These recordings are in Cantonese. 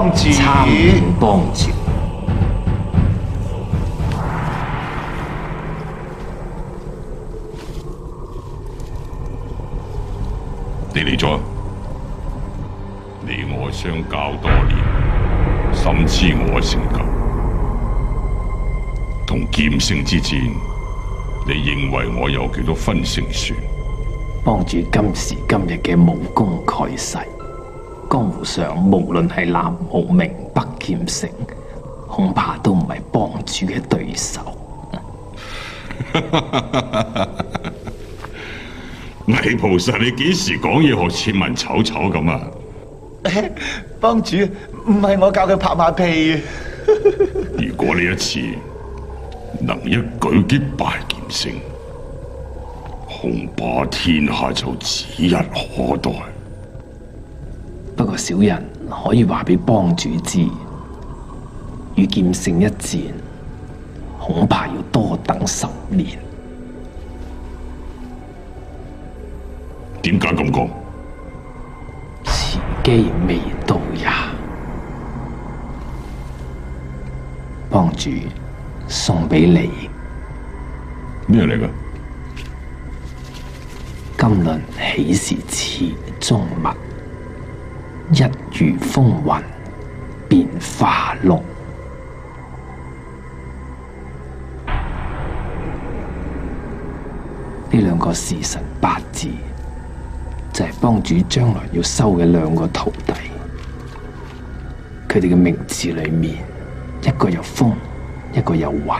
幫主， 參見幫主。 你嚟咗，你我相交多年，深知我性格。同劍聖之戰，你認為我有幾多分勝算？ 幫主今時今日嘅武功蓋世，江湖上無論係南無明北劍聖，恐怕都唔係幫主嘅對手。 魏菩薩，你幾時講嘢學似文丑丑咁啊？ 幫主唔係我教佢拍馬屁嘅。 如果呢一次能一舉擊敗劍聖，恐怕天下就指日可待。 不過小人可以話俾幫主知，與劍聖一戰，恐怕要多等10年。 點解咁講？ 時機未到也。幫主送俾你。 咩嚟㗎？ 今輪喜事池中物，一如風雲變化龍。呢兩個時辰八字，就係幫主將來要收嘅2個徒弟。佢哋嘅名字裏面，一個有風，一個有雲。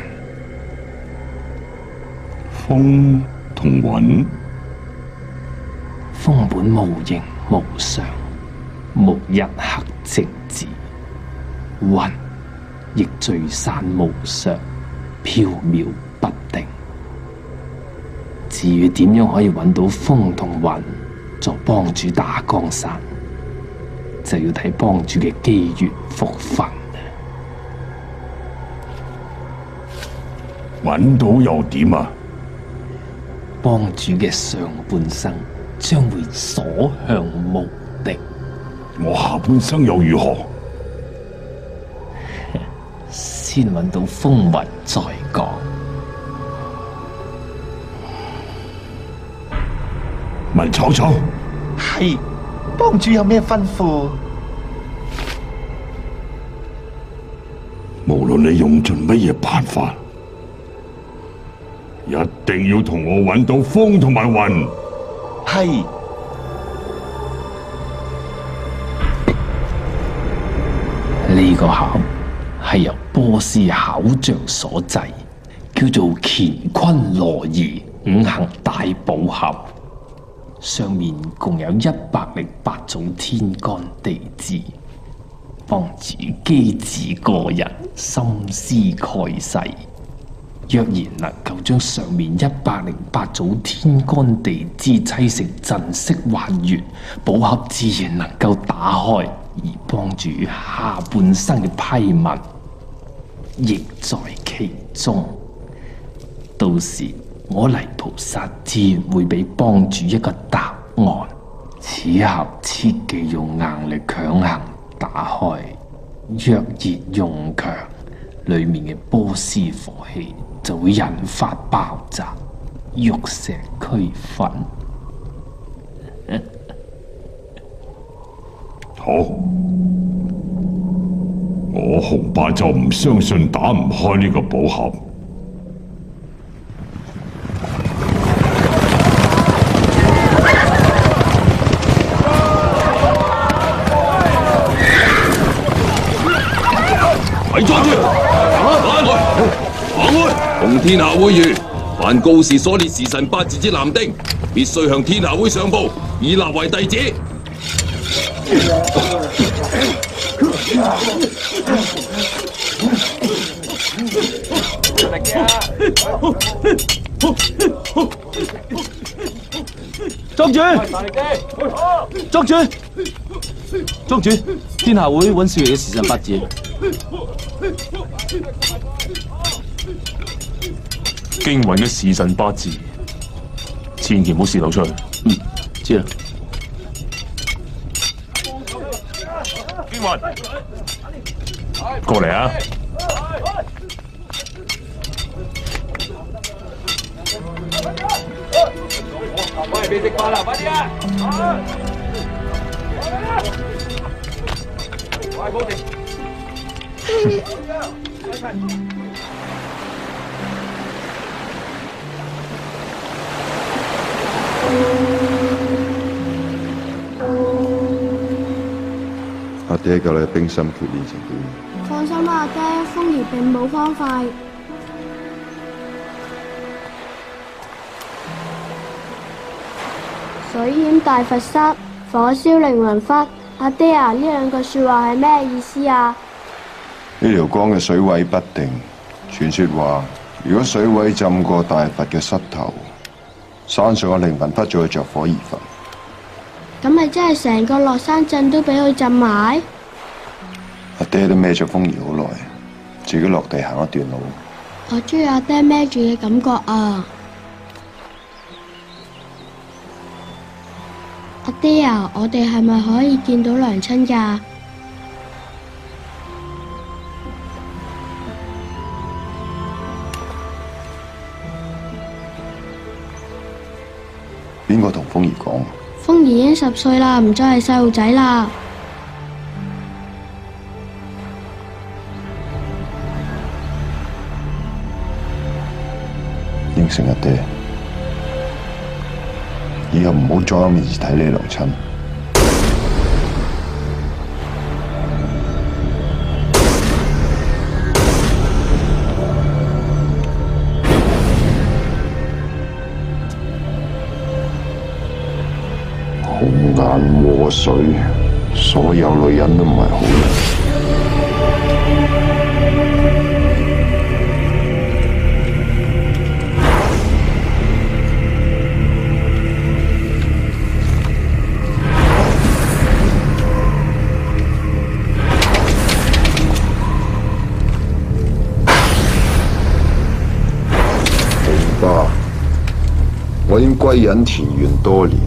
風同雲， 風本無形無相，無一刻靜止；雲亦聚散無常，飄渺不定。至於點樣可以揾到風同雲助幫主打江山，就要睇幫主嘅機緣福分。 揾到又點啊？ 幫主嘅上半生將會所向無敵。 我下半生又如何？ 先揾到風雲再講。 文丑丑， 係，幫主有咩吩咐？ 無論你用盡乜嘢辦法，一定要同我揾到風同埋雲。 係。 呢個盒係由波斯巧匠所製，叫做乾坤羅儀5行大寶盒。上面共有108種天干地支，幫主機智過人，心思蓋世。若然能夠將上面108種天干地支砌成陣式還原，寶盒自然能夠打開，而幫主下半生嘅批文亦在其中。到時我黎菩薩自然會俾幫主一個答案。此盒切忌用硬力強行打開，若然用強，裏面嘅波斯火氣就會引發爆炸，玉石俱焚。 好，我紅爸就唔相信打唔開呢個寶盒。 咪阻住！行開！同天下會議，凡告示所列時辰八字之男丁，必須向天下會上報，以立為弟子。 莊主，莊主，莊主，天下會揾少爺嘅時辰八字。 經雲嘅時辰八字，千祈唔好泄露出去。 知啦。 經雲， 過嚟啊！ 喂，未食飯啦，快啲啊！快冇食。 阿爹教你冰心決練成點？ 放心啦，阿爹，風兒並冇荒廢。水淹大佛室，火燒靈魂窟。阿爹啊，呢兩句說話係咩意思啊？ 呢條江嘅水位不定，傳說話如果水位浸過大佛嘅膝頭，山上嘅靈魂窟就會着火而焚。 咁咪真係成個落山鎮都俾佢浸埋？ 阿爹都孭咗風兒好耐，自己落地行一段路。 我中意阿爹孭住嘅感覺啊！阿爹啊，我哋係咪可以見到娘親㗎？ 邊個同風兒講？ 風兒已經10歲啦，唔再係細路仔啦。 應承阿爹，以後唔好再喺面前睇你娘親。紅顏禍水，所有女人都唔係好人。我已經歸隱田園多年，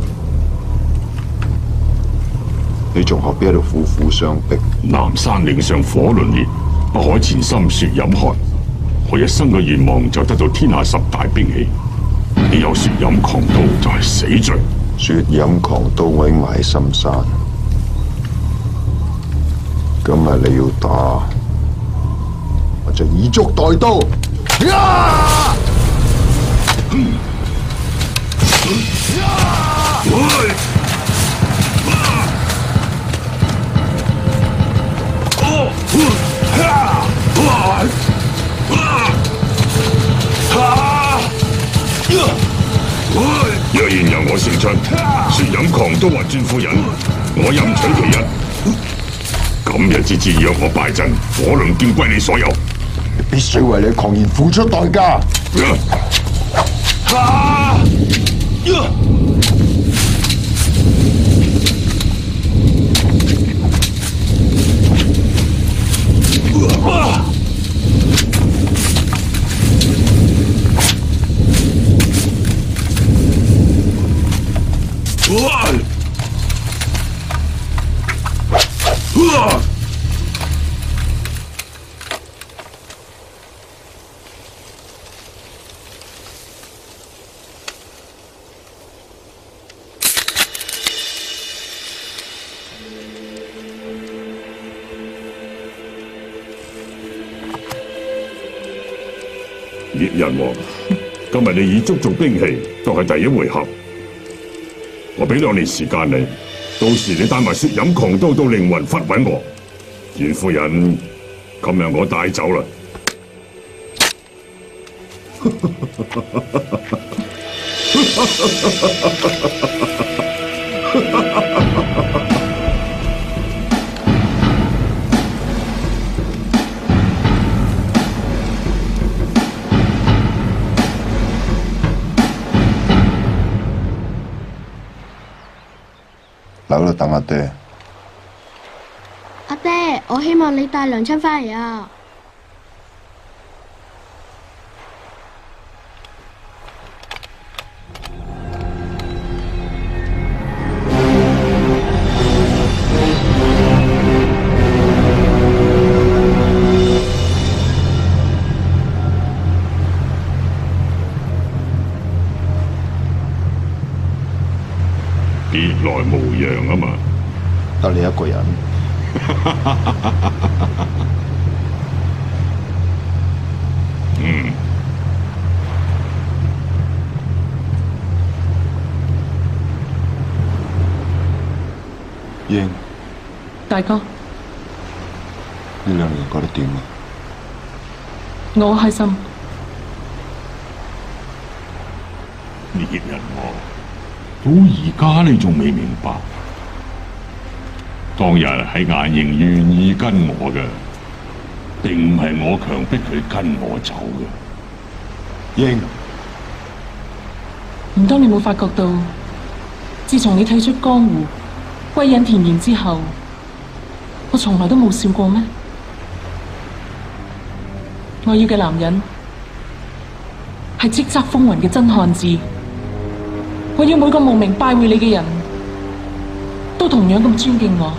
你仲何必喺度苦苦相逼？ 南山嶺上火輪烈，不可前心雪飲寒。我一生嘅願望就得到天下10大兵器，你有雪飲狂刀就係死罪。 雪飲狂刀我已經埋喺深山，今日你要打，我就以足代刀。 若然由我勝出，雪飲狂刀或轉夫人，我任取其一。今日之戰，若我敗陣，火輪劍歸你所有。 你必須為你狂言付出代價。 獵人王，今日你以足族兵器都係第一回合，我俾2年時間你，到時你帶埋雪飲狂刀到靈魂窟揾我。袁夫人，今日我帶走啦。 留喺度等阿爹。 阿爹，我希望你帶娘親返嚟啊！ 别来无恙啊嘛。 得你一個人。 嗯。 英， 大哥， 呢2年過得點啊？ 我開心。 獵人王，到而家你仲未明白，當日喺眼形願意跟我嘅，並唔係我強迫佢跟我走嘅。 英， 唔通你冇發覺到，自從你退出江湖，歸隱田園之後，我從來都冇笑過咩？我要嘅男人係叱咤風雲嘅真漢子。我要每個慕名拜會你嘅人都同樣咁尊敬我。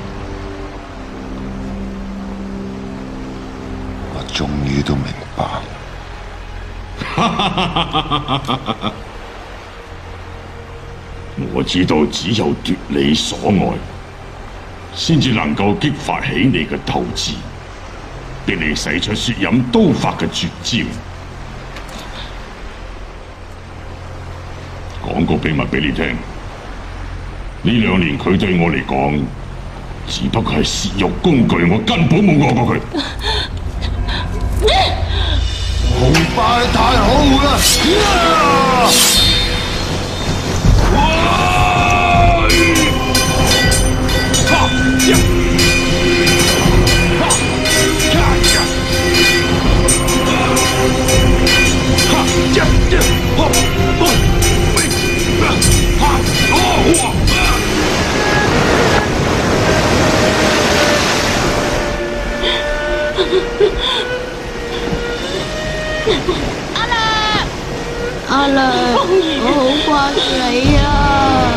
我終於都明白。 我知道只有奪你所愛，先至能夠激發起你嘅鬥志，逼你使出血飲刀法嘅絕招。講個秘密俾你聽，呢2年佢對我嚟講，只不過係泄欲工具，我根本冇愛過佢。 紅霸你太好啦！ 阿良，我好掛住你啊！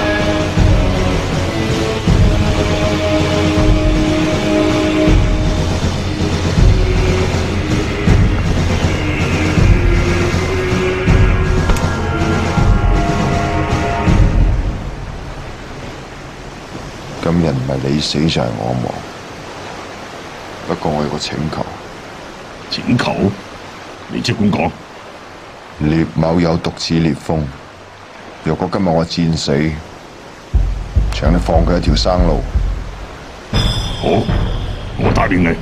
今日唔係你死就係我亡。不過我有個請求。 請求？你即管講。 聶某有獨子聶風，若果今日我戰死，請你放佢一條生路。 好，我答應你。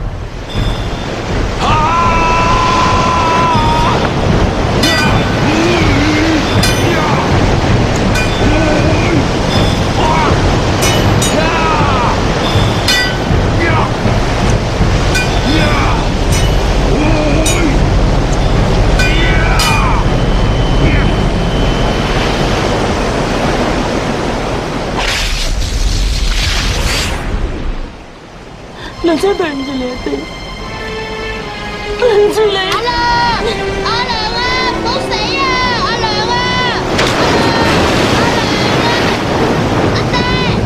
娘真對唔住你哋，對唔住你。 阿良啊，唔好死啊！阿良啊！阿爹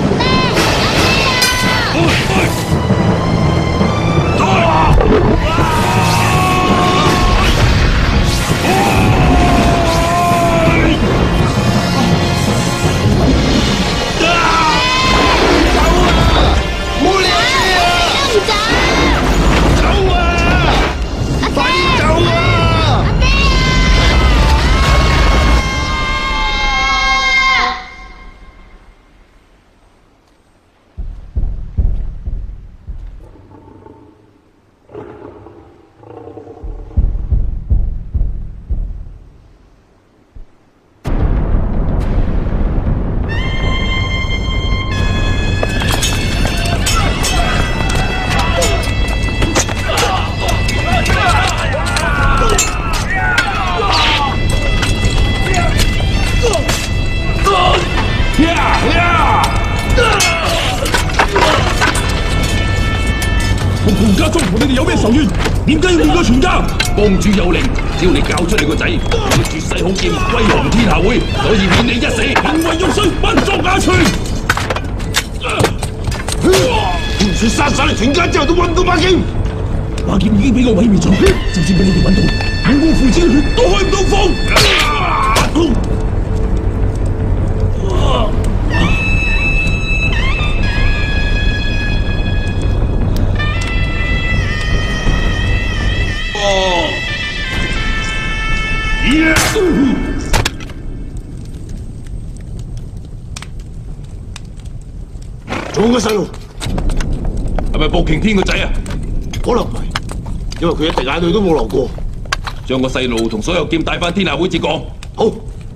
點解要滅個全家？幫主有令，只要你交出你個仔，佢絕世好劍歸降天下會，所以免你一死。行為肉衰，不作瓦全。 唔算殺晒你全家之後都揾唔到把劍， 把劍已經俾我毀滅咗，就算俾你哋揾到，我父子嘅血都開唔到鋒。 仲有個細路，係咪薄擎天個仔啊？ 可能唔係，因為佢一滴眼淚都冇流過。 將個細路同所有劍帶翻天下會至講。 好。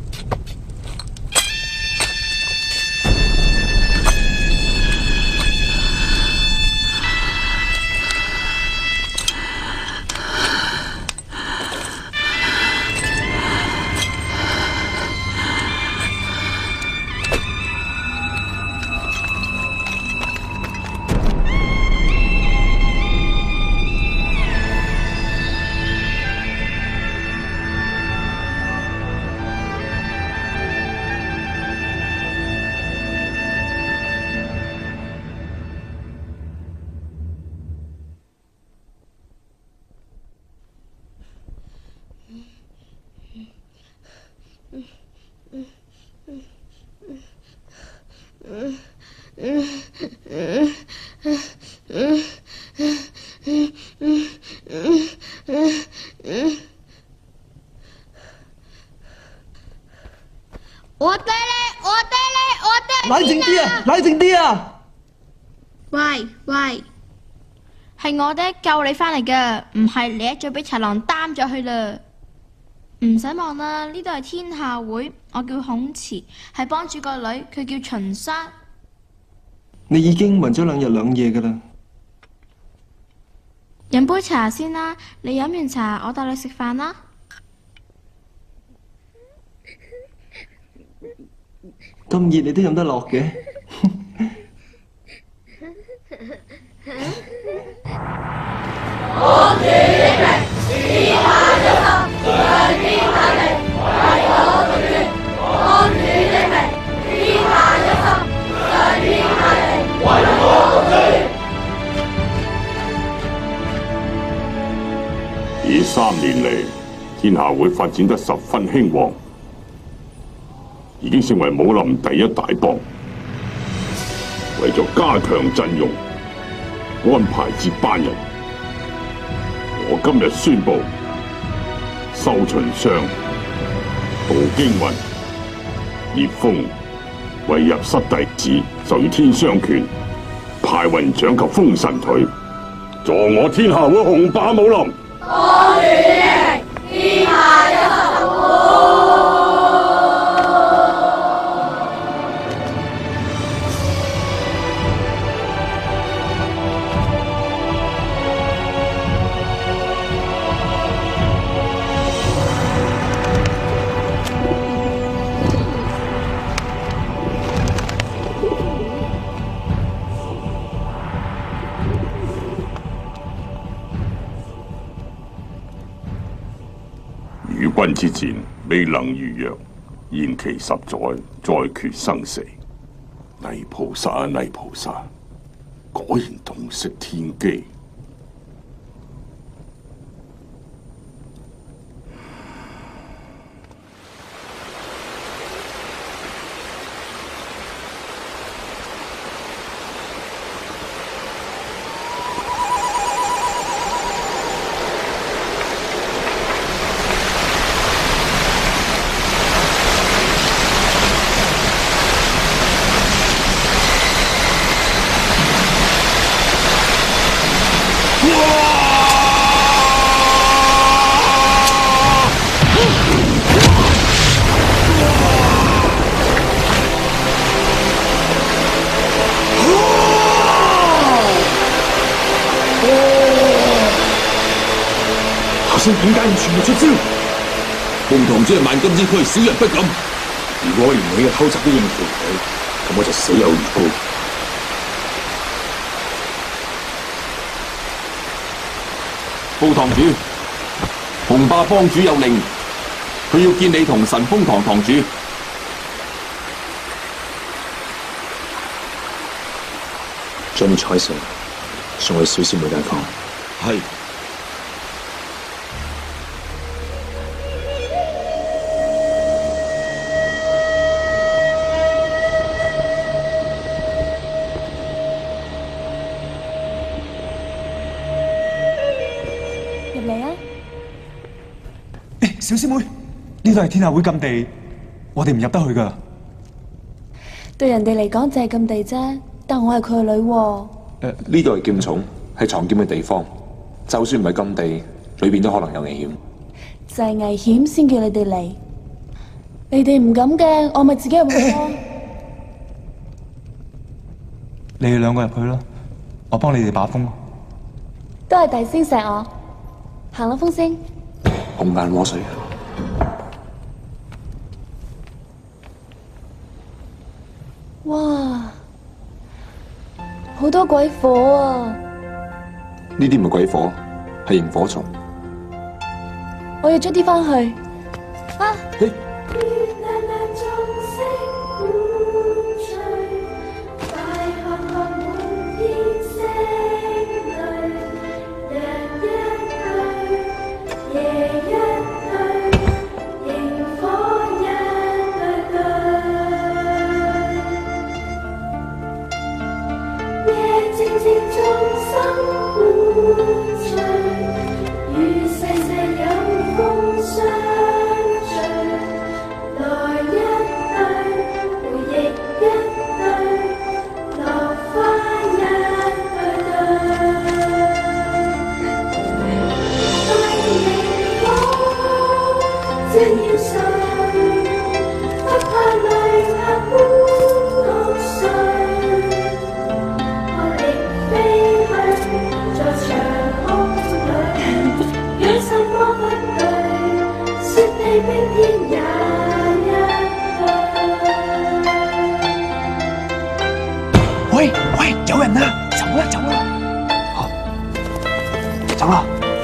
冷靜啲啊！冷靜啲啊！ 喂喂，係我爹救你翻嚟噶，唔係你一早俾豺狼擔咗去啦。唔使望啦，呢度係天下會，我叫孔慈，係幫主個女，佢叫秦莎。 你已經暈咗2日2夜噶啦。 飲杯茶先啦，你飲完茶，我帶你食飯啦。 咁熱你都飲得落嘅。 公主英明，天下有心，上天下地，為我獨尊。公主英明，天下有心，上天下地，為我獨尊。 呢3年嚟，天下會發展得十分興旺。已經成為武林第一大幫。為咗加強陣容，安排接班人，我今日宣布，收秦相、杜經雲、葉峰為入室弟子，就與天相權，派雲長及封神腿，助我天下會雄霸武林。 公主英明，天下有心。 與君之戰未能如約，延期10載，再決生死。泥菩薩啊，泥菩薩，果然洞悉天機。 先點解唔全部出招？鳳堂主係萬金之軀，小人不敢。如果我連你嘅偷襲都應付唔到，咁我就死有餘辜。 報堂主，紅霸幫主有令，佢要見你同神風堂堂主。 將啲彩石送去小師妹間房。 係。 入嚟啊！ 小師妹， 呢度係天下會禁地，我哋唔入得去噶。 對人哋嚟講就係禁地啫，但我係佢嘅女喎。 呢度係劍冢，係藏劍嘅地方。就算唔係禁地，裏邊都可能有危險。 就係危險先叫你哋嚟，你哋唔敢嘅，我咪自己入去咯。 你哋兩個入去啦，我幫你哋把風。 都係弟兄錫我，行啦，風聲。 紅顏禍水。 哇，好多鬼火啊！ 呢啲唔係鬼火，係螢火蟲。 我要捉啲翻去。啊！ 喂喂，有人啊！走啦走啦！走啦！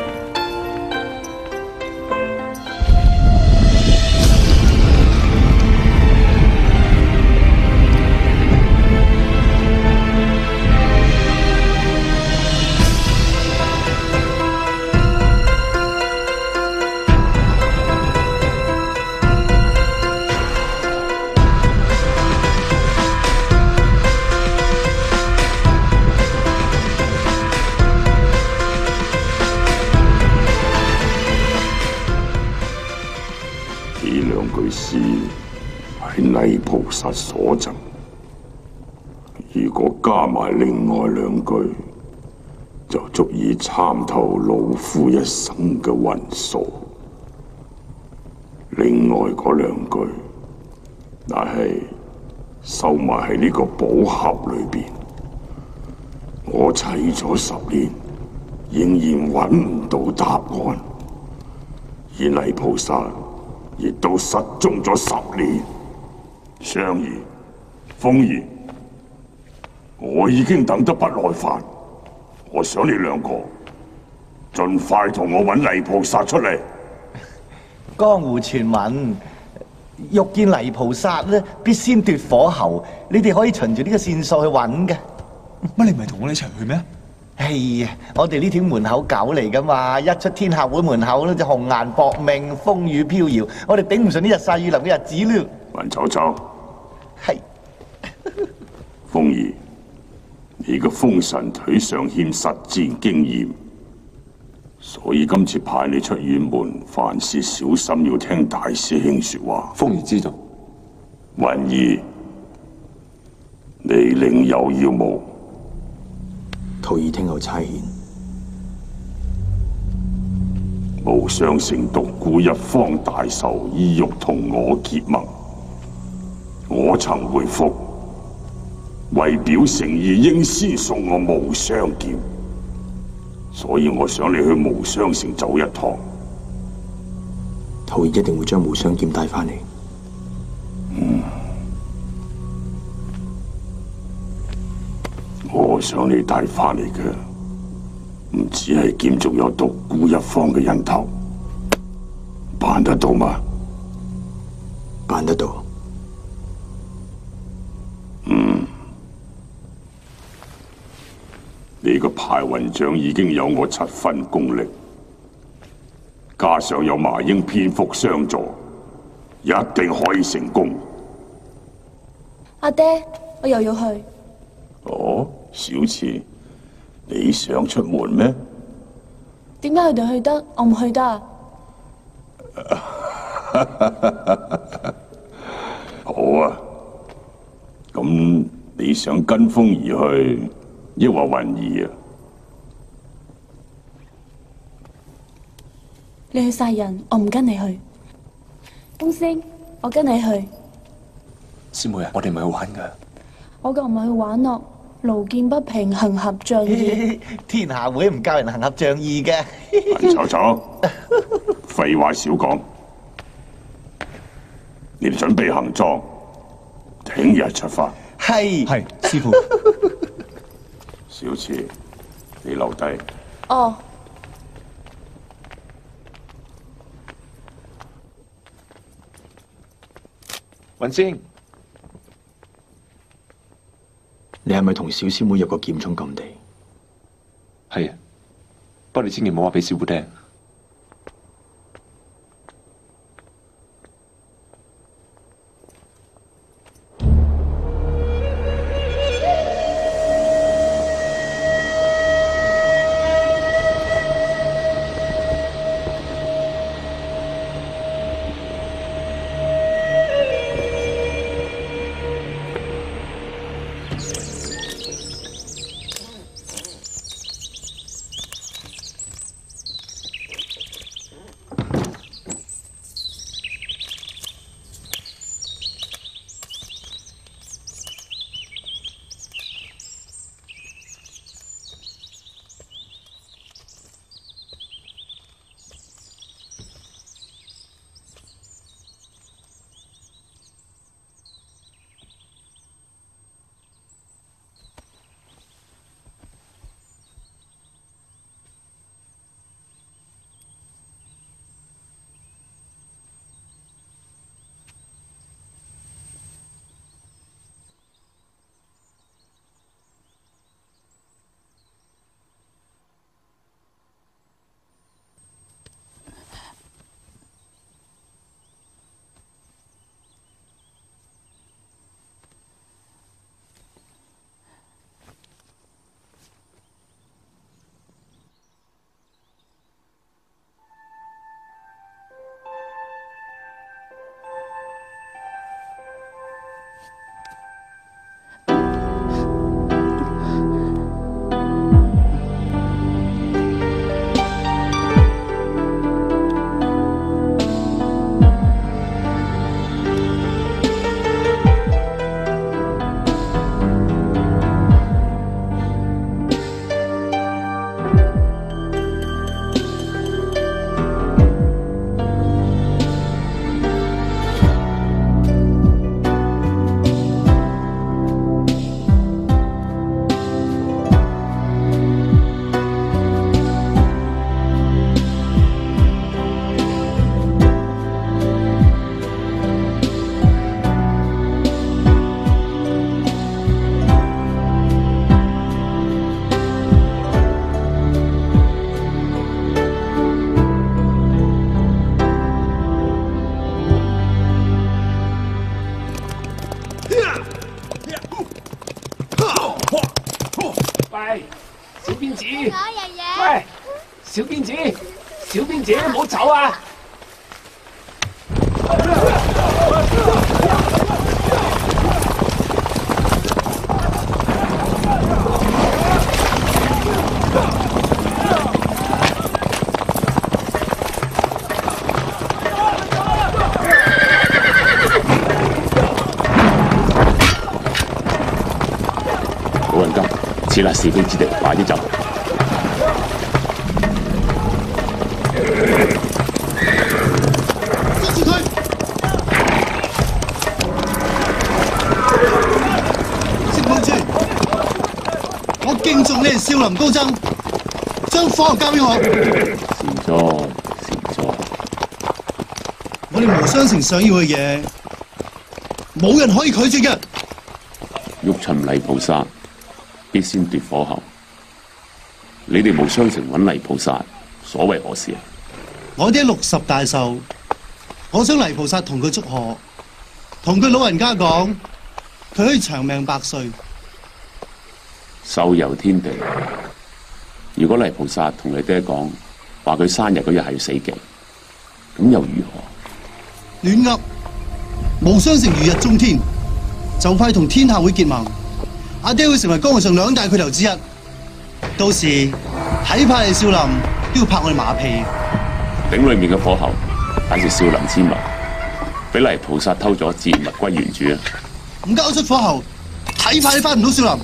诗係泥菩薩所贈，如果加埋另外2句，就足以參透老夫一生嘅運數。另外嗰2句，但係收埋喺呢個寶盒裏邊，我砌咗10年，仍然揾唔到答案，而泥菩薩亦都失蹤咗10年。雙兒、鳳兒，我已經等得不耐煩，我想你2個盡快同我揾泥菩薩出嚟。 江湖傳聞，欲見泥菩薩咧，必先奪火候。你哋可以循住呢個線索去揾嘅。 乜你唔係同我哋一齊去咩？ 係啊，我哋呢條門口狗嚟噶嘛，一出天下會門口咧就紅顏薄命，風雨飄搖，我哋頂唔順呢日曬雨淋嘅日子咯。 雲丑丑， 係。 鳳兒，你個風神腿上欠實戰經驗，所以今次派你出遠門，凡事小心要聽大師兄說話。 鳳兒知道。 雲兒，你另有要務。 徒兒聽候差遣。 無雙城獨孤一方大壽意欲同我結盟，我曾回覆，為表誠意，應先送我無雙劍，所以我想你去無雙城走一趟。 徒兒一定會將無雙劍帶翻嚟。 我想你帶翻嚟嘅唔止係劍，仲有獨孤一方嘅人頭，辦得到嗎？ 辦得到。 你個排雲掌已經有我7分功力，加上有麻鷹蝙蝠相助，一定可以成功。 阿爹，我又要去。 哦，小慈，你想出門咩？ 點解佢哋去得，我唔去得啊？ 好啊，咁你想跟風而去，抑或雲兒啊？ 你去殺人，我唔跟你去。公升，我跟你去。 師妹啊，我哋唔係去玩㗎。 我夠唔係去玩咯，路見不平，行俠仗義。 天下會唔教人行俠仗義嘅。 陳丑丑，廢話少講，你哋準備行裝，聽日出發。 係， 師傅。 小慈，你留低。 哦。 雲仙， 你係咪同小師妹入過劍涌禁地？ 係啊，不過你千祈唔好話俾師傅聽。 喂，小辮子，喂，小辮子，小辮子，唔好走啊！ 老人家，此乃是非之地，快啲走！ 捉住佢！識冇住！我敬重你係少林高僧，將科學交俾我。 善哉善哉。 我哋無雙城想要嘅嘢，冇人可以拒絕嘅。 玉秦泥菩薩必先奪火候。你哋無雙城揾泥菩薩，所為何事啊？ 我哋60大壽，我想泥菩薩同佢祝賀，同佢老人家講，佢可以長命百歲。 壽遊天地。如果泥菩薩同你爹講話佢生日嗰日係要死忌，咁又如何？ 亂噏！無雙城如日中天，就快同天下會結盟，阿爹會成為江湖上2大巨頭之一。到時睇怕你少林都要拍我哋馬屁。 鼎裏面嘅火候，乃是少林之物，俾泥菩薩偷咗，自然物歸原主啊！ 唔交出火候，睇怕你翻唔到少林。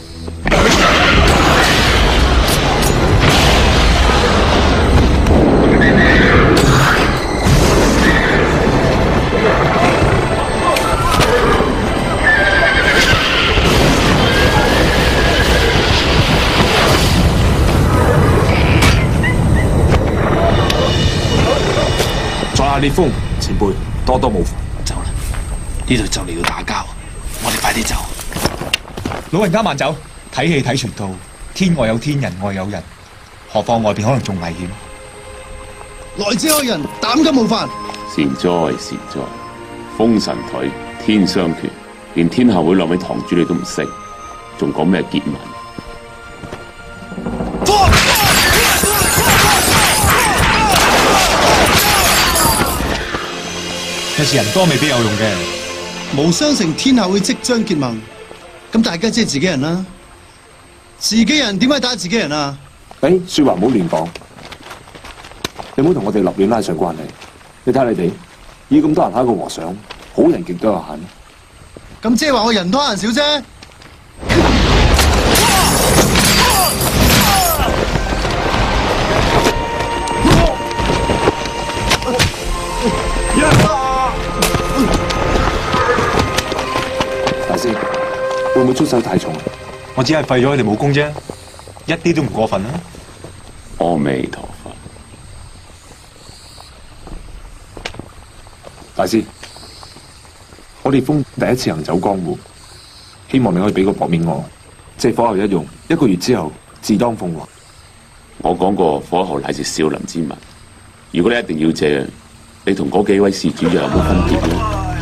在下烈風前輩，多多冇福。 走啦，呢度就嚟要打交，我哋快啲走。 老人家慢走，睇戲睇全套，天外有天，人外有人，何況外邊可能仲危險。 來者何人，膽敢冒犯？ 善哉善哉，封神腿，天相權，連天下會2位堂主你都唔識，仲講咩結盟？ 有時人多未必有用嘅。 無雙城天下會即將結盟，咁大家即係自己人啦。自己人點解打自己人啊？ 說話唔好亂講，你唔好同我哋立亂拉上關係。你睇你哋，以咁多人蝦個和尚，好人極都有限。 咁即係話我人多人少啫。 大師，會唔會出手太重？ 我只係廢咗佢哋武功啫，一啲都唔過分啦。 阿彌陀佛， 大師，我烈風第一次行走江湖，希望你可以俾個薄面我，借火候一用，1個月之後自當鳳凰。 我講過火候乃是少林之物，如果你一定要借，你同嗰幾位事主又有冇分別呢？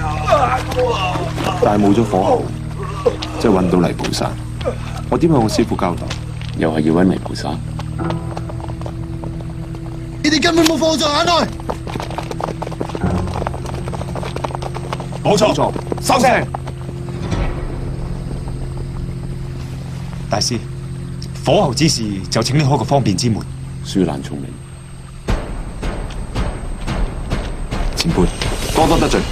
但係冇咗火候，即係揾到泥菩薩，我點向我師父交代？ 又係要揾泥菩薩？ 你哋根本冇放在眼內。 冇錯，收聲！大師，火候之事就請你開個方便之門。 恕難從命。 前輩，多多得罪。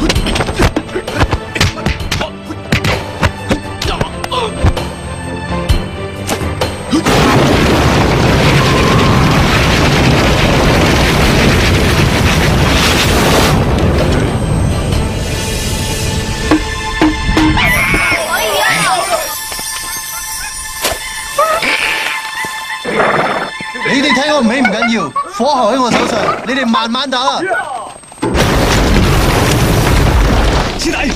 你哋睇我唔起唔緊要，火候喺我手上，你哋慢慢打啦。 師弟，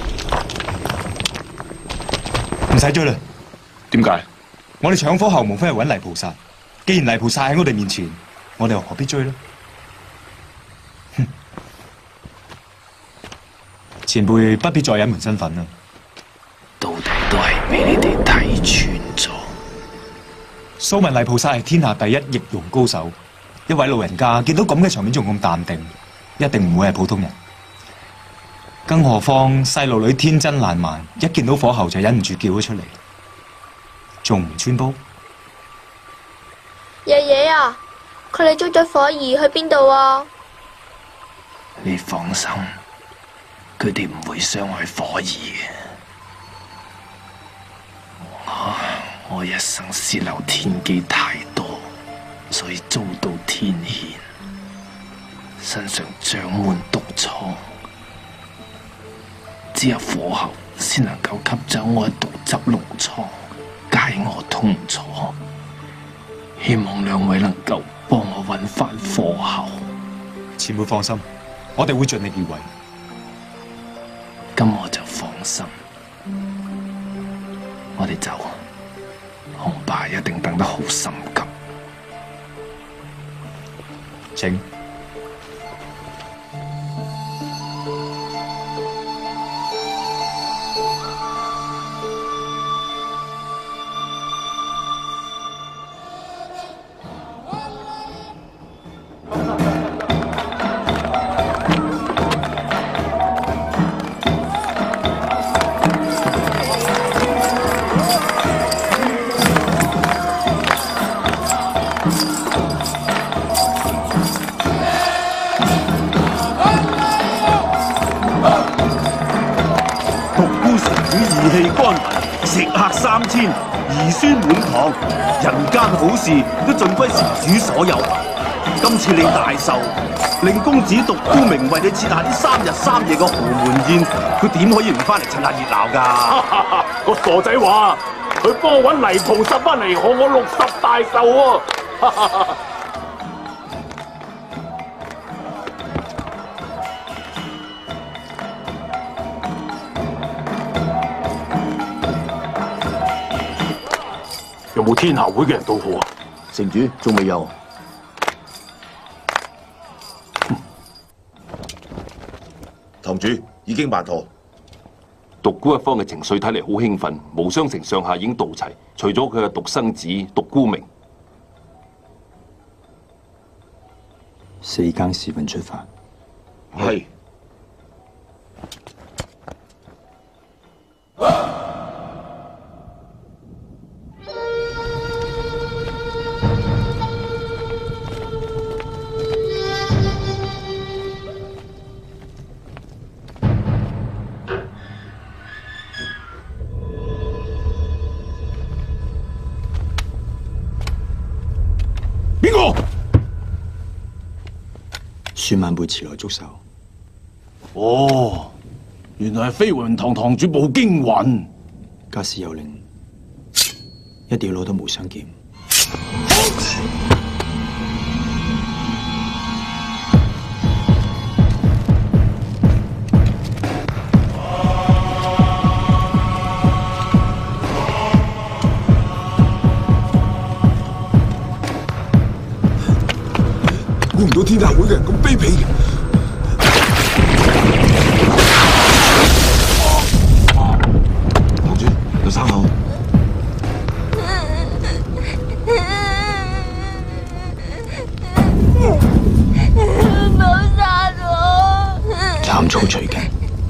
唔使追啦。 點解？ 我哋搶火候無非係揾泥菩薩，既然泥菩薩喺我哋面前，我哋又何必追呢？哼！前輩不必再隱瞞身份啦。 到底都係俾你哋睇穿咗。 素聞泥菩薩係天下第一易容高手，一位老人家見到咁嘅場面仲咁淡定，一定唔會係普通人。更何況細路女天真爛漫，一見到火候就忍唔住叫咗出嚟，仲唔穿煲？ 爺爺啊，佢哋捉咗火兒去邊度啊？ 你放心，佢哋唔會傷害火兒嘅。我一生泄漏天機太多，所以遭到天譴，身上長滿毒瘡，只有火候先能夠吸走我嘅毒汁膿瘡，解我痛楚。希望2位能夠幫我揾翻火候。 前輩放心，我哋會盡力而為。 咁我就放心。我哋走，恐怕一定等得好心急。 請。 義氣干雲，食客3000，兒孫滿堂，人間好事都盡歸城主所有。今次你大壽，令公子獨孤明為你設下啲3日3夜嘅豪門宴，佢點可以唔翻嚟趁下熱鬧㗎？ 個傻仔話佢幫我揾泥菩薩翻嚟賀我60大壽喎！有冇天下會嘅人到貨啊？ 城主仲未有。 堂主已經辦妥。 獨孤一方嘅情緒睇嚟好興奮，無雙城上下已經到齊，除咗佢嘅獨生子獨孤明。 4更時分出發。 係。 邊個？ 孫晚輩前來捉手。 哦，原來係飛雲堂堂主步驚雲。 家師有令，一定要攞到無雙劍。 估唔到天下會嘅人咁卑鄙嘅。堂主，有生口。 唔好殺我！ 斬草除根。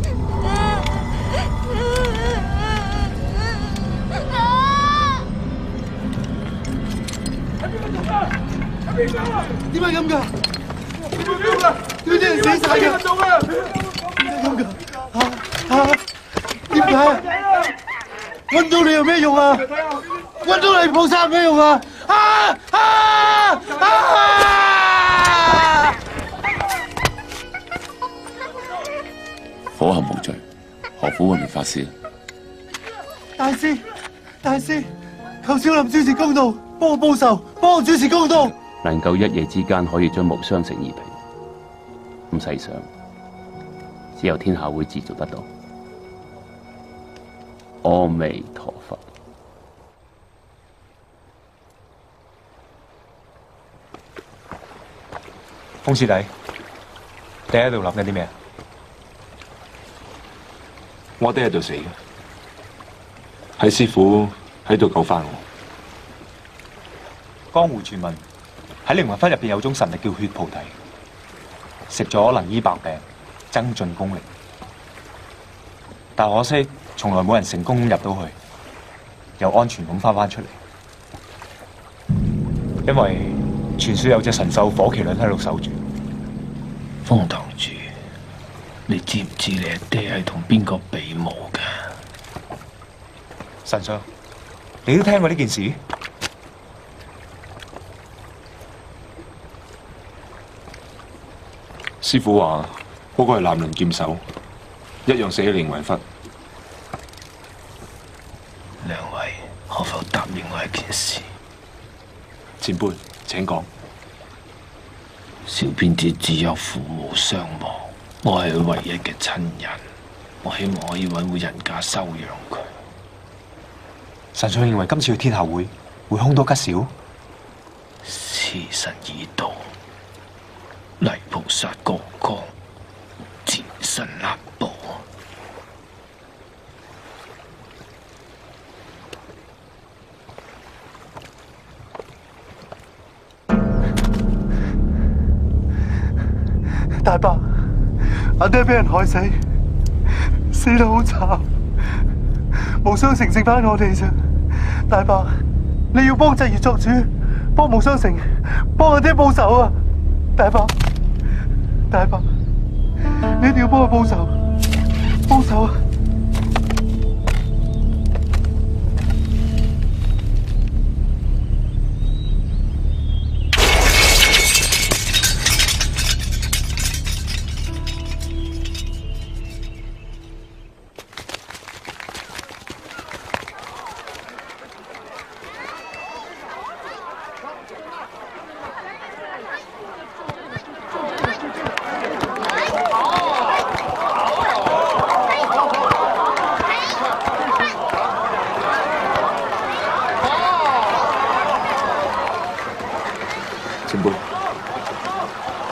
點解咁噶？點解啲人死晒嘅？點解咁噶？點解？揾到你有咩用啊？揾到你菩薩有咩用啊？ 火候無罪，何苦為滅法師？ 大師，大師，求小林主持公道，幫我報仇，幫我主持公道。 能夠一夜之間可以將無雙城夷平，咁世上只有天下會自做得到。阿彌陀佛。 風師弟，你喺度諗緊啲咩啊？ 我爹喺度死嘅，係師傅喺度救翻我。 江湖傳聞喺靈魂窟入邊有種神力叫血菩提，食咗能醫百病，增進功力。但可惜，從來冇人成功入到去，又安全咁翻出嚟。因為傳說有隻神獸火麒麟喺度守住。 風堂主，你知唔知你阿爹係同邊個比武㗎？ 神相，你都聽過呢件事？ 師傅話嗰個係南輪劍手，一樣死喺靈魂窟。 兩位可否答應我一件事？ 前輩，請講。 小編子只有父母雙亡，我係佢唯一嘅親人，我希望可以揾戶人家收養佢。 神相認為今次去天下會凶多吉少？ 時辰已到，泥菩薩過江，前身立步。 大伯，阿爹俾人害死，死得好慘，無雙城剩翻我哋咋。大伯，你要幫濟業作主，幫無雙城，幫阿爹報仇啊！大伯，大伯，你一定要幫佢報仇，報仇啊！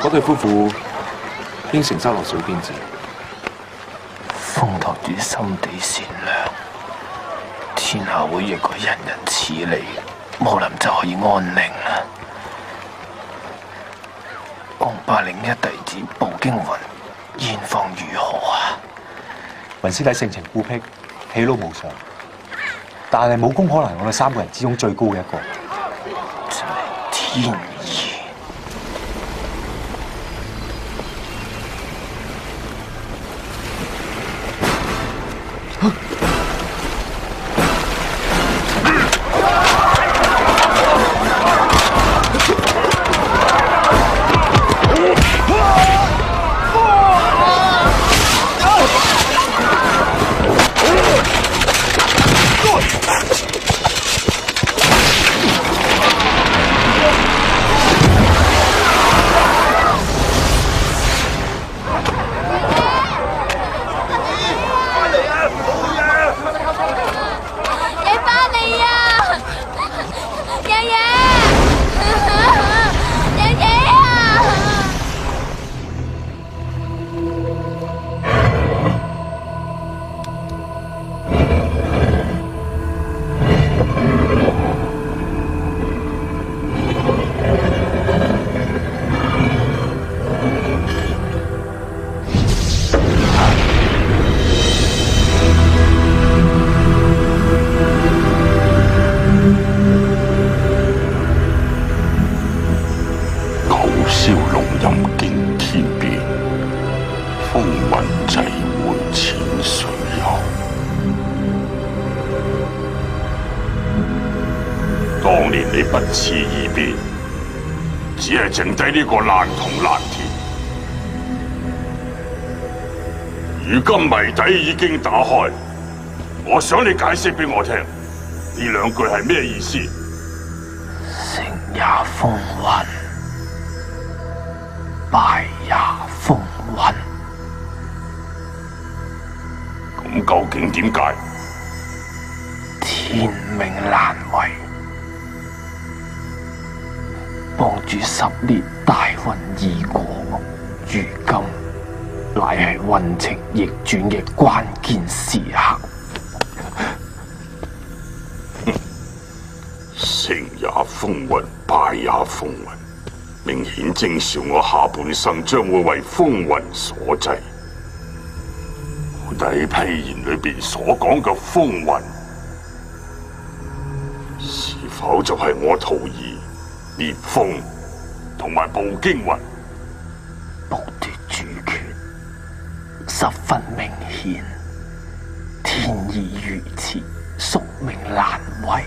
嗰對夫婦應承收落小辮子。 風頭主心地善良，天下會若果人人似你，武林就可以安寧啦。王霸令一弟子步驚雲，現況如何啊？ 雲師弟性情孤僻，喜怒無常，但係武功可能係我哋3個人之中最高嘅一個。 真係天意。 當年你不辭而別，只係剩低呢個爛銅爛鐵。如今謎底已經打開，我想你解釋俾我聽，呢兩句係咩意思？ 成也風雲，敗也風雲。 咁究竟點解？ 天命難違。幫主10年大運已過，如今乃係運程逆轉嘅關鍵時刻。 成也風雲，敗也風雲，明顯徵兆我下半生將會為風雲所制。到底批言裏邊所講嘅風雲，是否就係我徒兒烈風同埋步驚雲？ 剝奪主權，十分明顯。天意如此，宿命難違。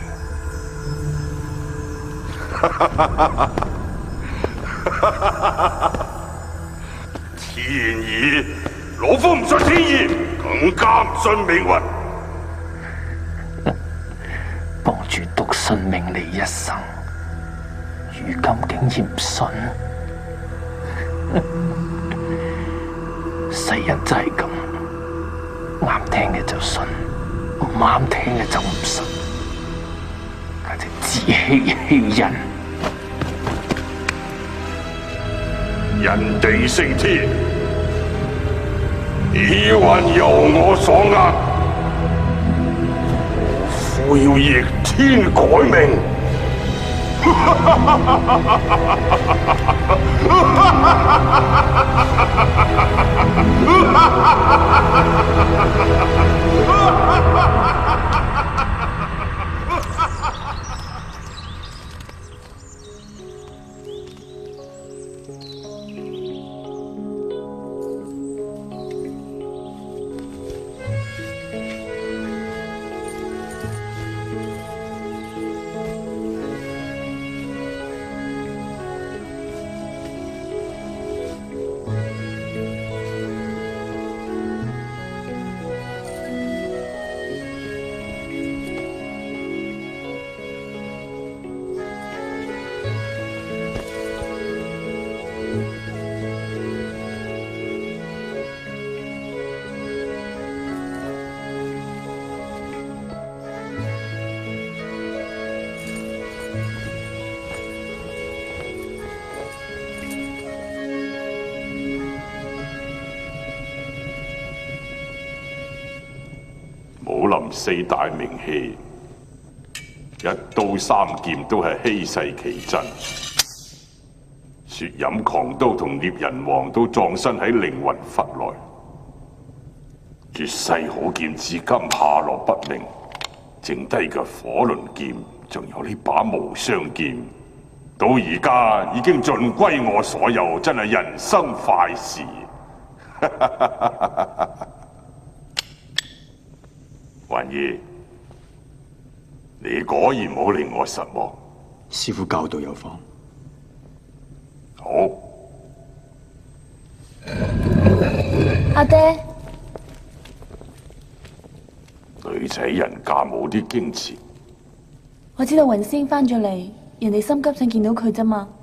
天意，老夫唔信天意，更加唔信命運。 幫主獨信命你一生，如今竟然唔信，世人真係咁，啱聽嘅就信，唔啱聽嘅就唔信，簡直自欺欺人。 人定勝天，已運由我所握，夫要逆天改命。 武林四大名器，一刀三劍都係稀世奇珍。雪飲狂刀同獵人王都葬身喺靈魂窟內，絕世好劍至今下落不明，剩低嘅火輪劍，仲有呢把無雙劍，到而家已經盡歸我所有，真係人生快事。雲兒，你果然冇令我失望。 師傅教導有方。 好。 阿爹， 女仔人家冇啲矜持。 我知道雲仙翻咗嚟，人哋心急想見到佢啫嘛。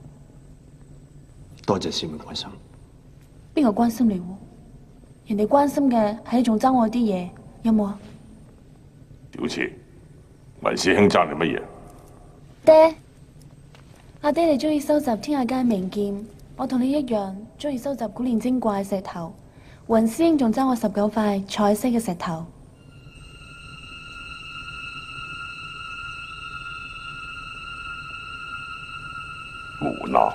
多謝師妹關心。 邊個關心你喎？人哋關心嘅係你仲爭我啲嘢，有冇啊？ 小慈，文師兄爭你乜嘢？ 爹，阿爹你中意收集天下間名劍，我同你一樣中意收集古靈精怪石頭。雲師兄仲爭我19塊彩色嘅石頭。 胡鬧！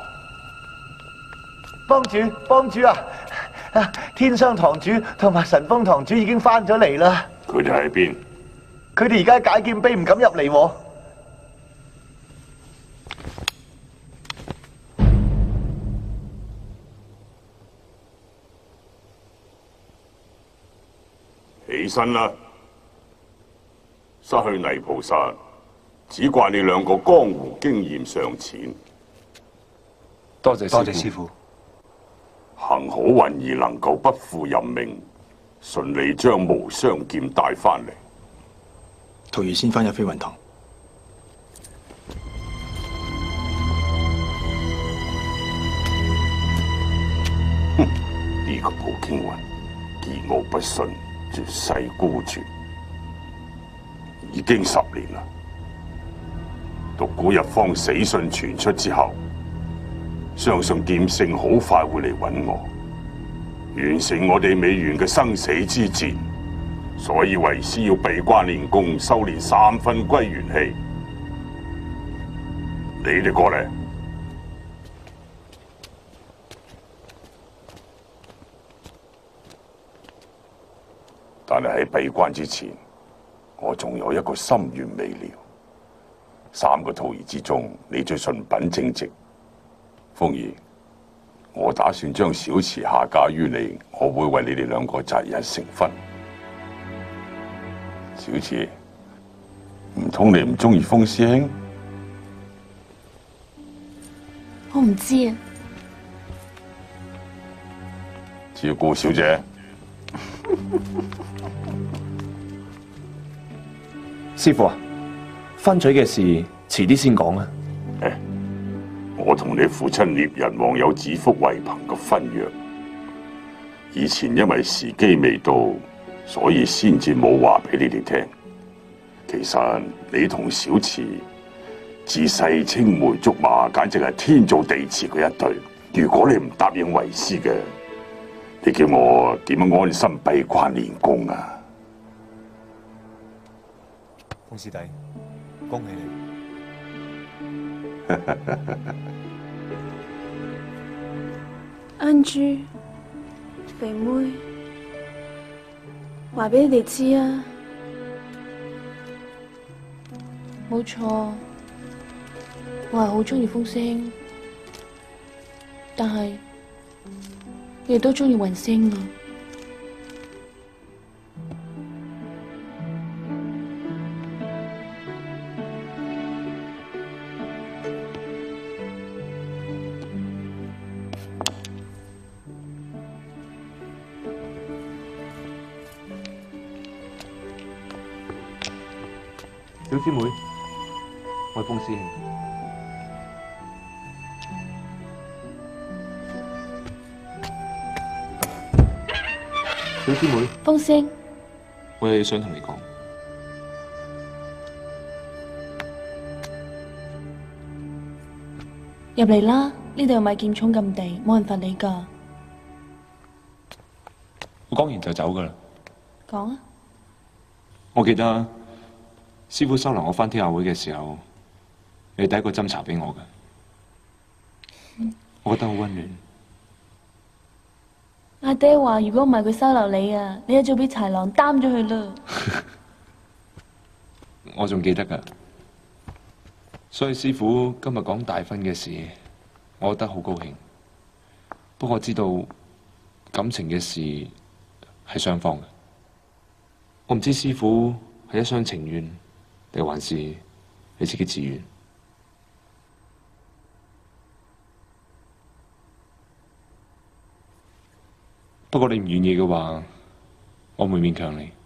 幫主啊！天霜堂主同埋神風堂主已經翻咗嚟啦。 佢哋喺邊？ 佢哋而家解劍碑唔敢入嚟喎。 起身啦！失去泥菩薩，只怪你兩個江湖經驗尚淺。 多謝師傅。 幸好雲兒能夠不負任命，順利將無雙劍帶翻嚟。 徒兒先返入飛雲堂。 哼！呢個普京雲，桀驁不馴，絕世孤絕，已經10年啦。獨孤一方死訊傳出之後，相信劍聖好快會嚟揾我，完成我哋美元嘅生死之戰。所以為師要閉關練功，修煉3分歸元氣。你哋過嚟。但係喺閉關之前，我仲有一個心願未了。3個徒兒之中，你最純品正直。風兒，我打算將小池下嫁於你，我會為你哋兩個擇日成婚。小池，唔通你唔中意風師兄？ 我唔知啊。 照顧小姐。 師傅啊，婚娶嘅事遲啲先講啊。 我同你父親獵人王有指腹為憑嘅婚約，以前因為時機未到，所以先至冇話俾你哋聽。其實你同小池自細青梅竹馬，簡直係天造地設嘅一對。如果你唔答應為師嘅，你叫我點樣安心閉關練功啊？ 風師弟，恭喜你！ 恩珠，肥妹，話俾你哋知啊，冇錯，我係好中意風師兄，但係亦都中意雲師兄啊。 小師妹，我係風師兄。小師妹， 風師兄， 我有嘢想同你講。 入嚟啦！呢度有買劍塚禁地，冇人罰你㗎。 我講完就走㗎啦。 講啊！ 我記得師傅收留我返天下會嘅時候，你第一個斟茶俾我嘅，我覺得好溫暖。 阿爹話：如果唔係佢收留你啊，你一早俾豺狼擔咗佢啦。 我仲記得㗎，所以師傅今日講大婚嘅事，我覺得好高興。不過我知道感情嘅事係雙方嘅，我唔知師傅係一廂情願，定還是你自己自願。不過你唔願意嘅話，我唔會勉強你。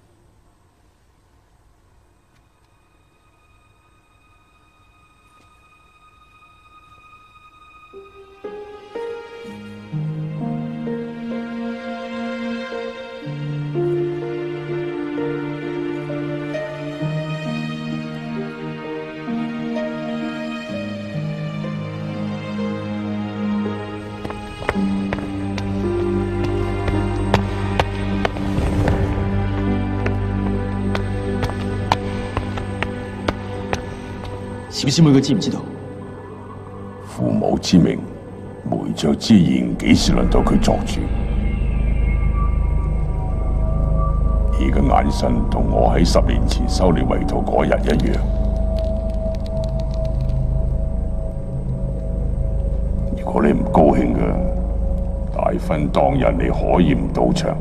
小師妹佢知唔知道？ 父母之命，媒妁之言，幾時輪到佢作主？你嘅眼神同我喺10年前收你為徒嗰日一樣。如果你唔高興嘅，大婚當日你可以唔到場。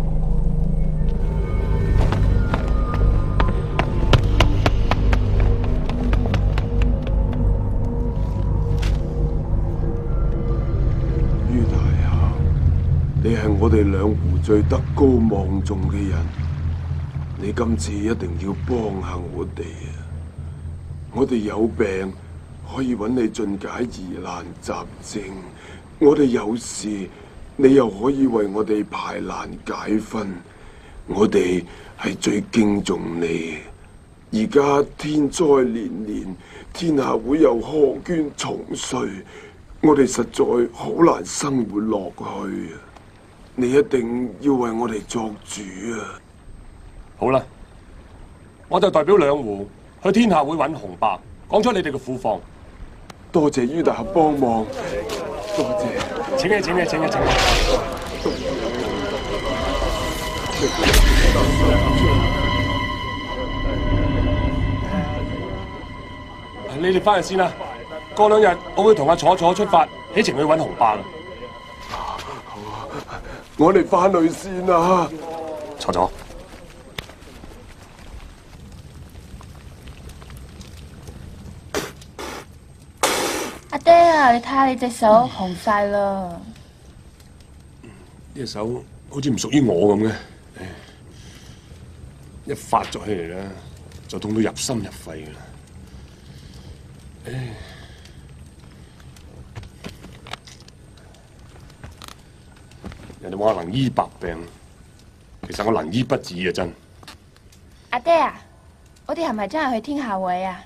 你係我哋兩湖最德高望重嘅人，你今次一定要幫下我哋啊！我哋有病可以揾你盡解疑難雜症，我哋有事你又可以為我哋排難解紛，我哋係最敬重你。而家天災連連，天下會又苛捐重稅，我哋實在好難生活落去啊！你一定要為我哋作主啊！ 好啦，我就代表兩湖去天下會揾紅白，講出你哋嘅苦況。 多謝于大俠幫忙，多謝。 請啊請啊請啊請啊！你哋翻去先啦，過2日我會同阿楚楚出發，起程去揾紅白。 我哋翻去先啦。 楚楚， 阿爹啊，你睇下你隻手紅晒啦。 呢隻手好似唔屬於我咁嘅，一發咗起嚟咧，就痛到入心入肺嘅啦。人哋話能醫百病，其實我能醫不治啊！真。 阿爹啊，我哋係咪真係去天下會啊？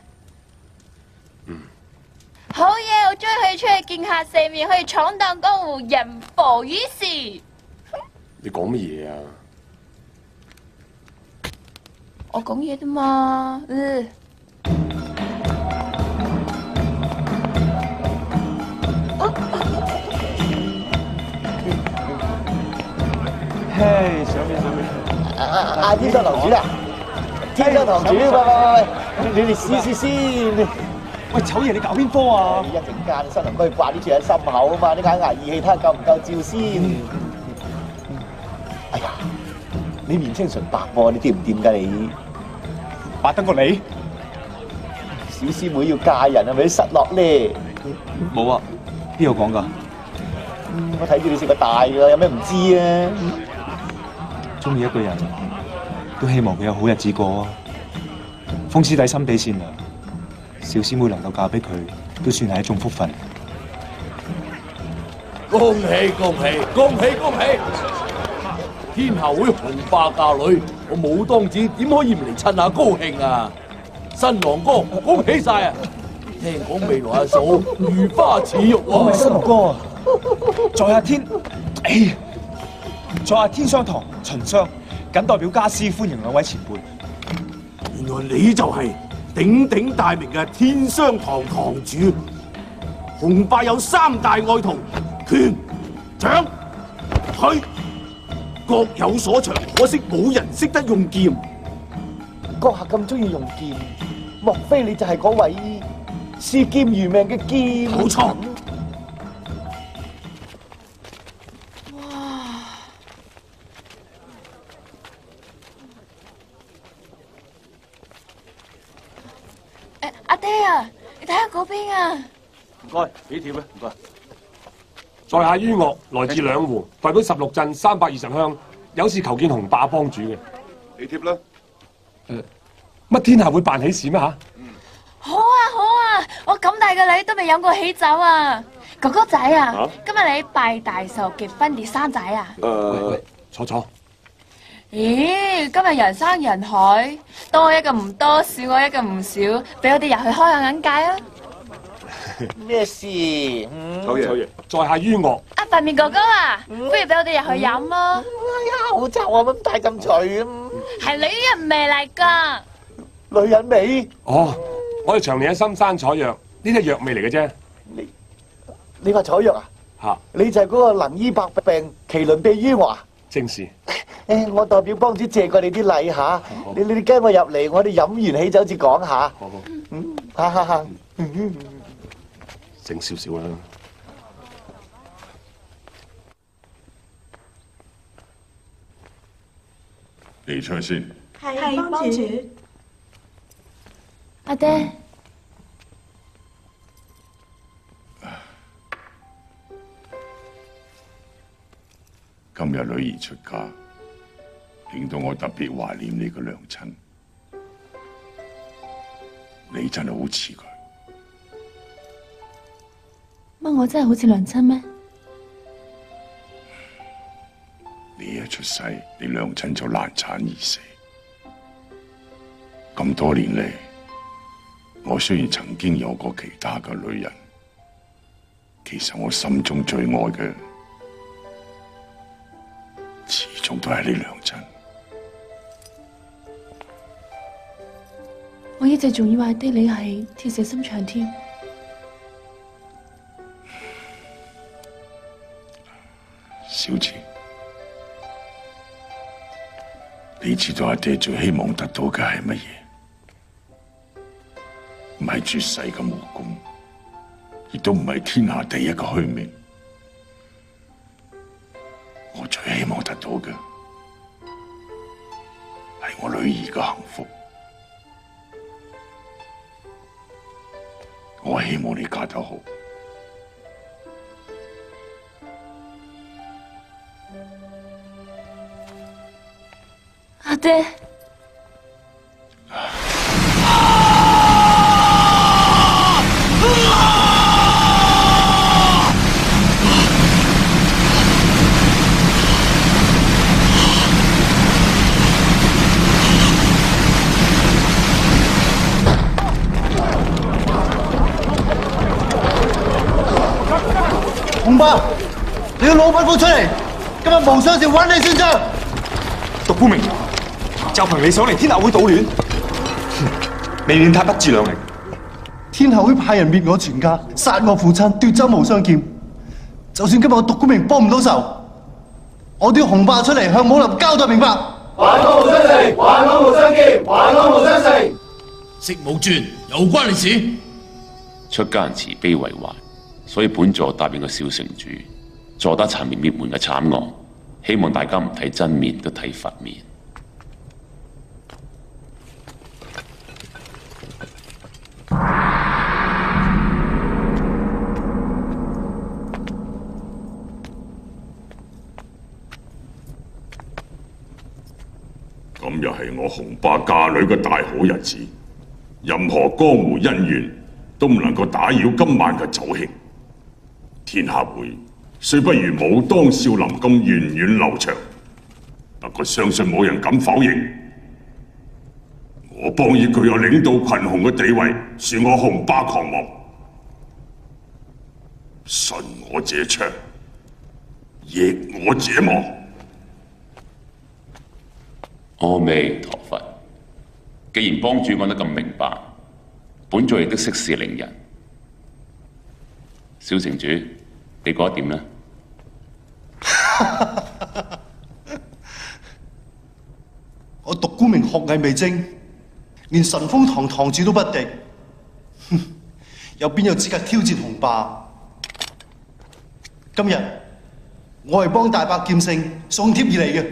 好嘢！我終於可以出去見下世面，可以闖蕩江湖，人浮於事。 你講乜嘢啊？ 我講嘢啫嘛。 嘿，上面。 阿天上樓主啊！天上堂主，喂，你哋試先。 喂，丑爺你搞邊科啊？ 一陣間新鄰居掛啲住喺心口啊嘛，你眼牙義氣睇下夠唔夠照先。哎呀，你面青唇白喎，你掂唔掂㗎你？ 白得過你？ 小師妹要嫁人係咪失落咧？ 冇啊，邊度講㗎？ 我睇住你食個大㗎，有咩唔知啊？ 中意一個人，都希望佢有好日子過啊！風師弟心地善良，小師妹能夠嫁俾佢，都算係一種福分。 恭喜恭喜恭喜恭喜！天下會紅花嫁女，我武當子點可以唔嚟趁下高興啊！新郎哥，恭喜晒啊！聽講未來阿嫂如花似玉喎。 我係新郎哥啊！在下天商堂秦商，謹代表家師歡迎兩位前輩。 原來你就係鼎鼎大名嘅天商堂堂主。雄霸有3大愛徒，拳、掌、腿，各有所長，可惜冇人識得用劍。 閣下咁中意用劍，莫非你就係嗰位視劍如命嘅劍？ 冇錯。 阿爹啊，你睇下嗰邊啊！ 唔該，幾條啊？唔該。在下於岳，來自兩湖，代表16鎮320鄉，有事求見紅霸幫主嘅。 你貼啦。 乜天下會辦喜事咩吓？ 好啊好啊，我咁大個女都未飲過喜酒啊！哥哥仔啊，今日你拜大壽結婚第3仔啊？ 坐。 咦，今日人山人海，多我一個唔多，少我一個唔少，俾我哋入去開下眼界啊！ 咩事？ 丑爺，在下於岳。 啊，白面哥哥啊，不如俾我哋入去飲咯。 好臭啊！乜大咁脆咁？ 係女人味嚟㗎。 女人味？ 哦，我哋長年喺深山採藥，呢啲係藥味嚟嘅啫。 你話採藥啊？ 嚇！ 你就係嗰個能醫百病、麒麟臂於我。 正是。 我代表幫主借過你啲禮嚇，你跟我入嚟，我哋飲完喜酒至講下。好。 整少少啦。 你出去先。 係幫主。 阿爹。 今日女兒出嫁，令到我特別懷念你個娘親。你真係好似佢。 乜我真係好似娘親咩？ 你一出世，你娘親就難產而死。咁多年嚟，我雖然曾經有過其他嘅女人，其實我心中最愛嘅，始終都係你娘親。 我一直仲以為阿爹你係鐵石心腸添。 小慈，你知道阿爹最希望得到嘅係乜嘢？唔係絕世嘅武功，亦都唔係天下第一嘅虛名。我最希望得到嘅係我女兒嘅幸福。我希望你嫁得好。 阿爹。 紅霸，你要攞匹夫出嚟！今日無雙城揾你算賬。 獨孤明，就憑你想嚟天下會搗亂，未免太不自量力。 天下會派人滅我全家，殺我父親，奪走無雙劍。就算今日我獨孤明幫唔到手，我都要紅霸出嚟向武林交代明白。 還我無雙城，還我無雙劍，還我無雙城。 色無轉，有關你事？ 出家人慈悲為懷，所以本座答應個小城主，坐得殘滅滅門嘅慘案，希望大家唔睇真面都睇佛面。 今日係我紅霸嫁女嘅大好日子，任何江湖恩怨都唔能夠打擾今晚嘅酒興。天下會雖不如武當少林咁源遠流長，不過相信冇人敢否認，我幫以具有領導群雄嘅地位，算我紅霸狂妄。順我者昌，逆我者亡。 阿彌陀佛。 既然幫主講得咁明白，本座亦都息事寧人。小城主，你覺得點呢？ 我獨孤明學藝未精，連神風堂堂主都不敵，又邊有資格挑戰雄霸？今日我係幫大伯劍聖送帖而嚟嘅。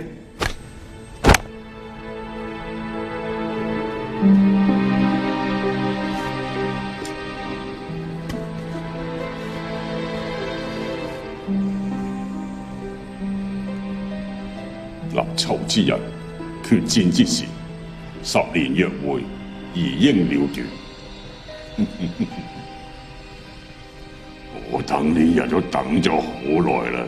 臨囚之日，決戰之時，10年約會，宜應了斷。我等呢日都等咗好耐啦。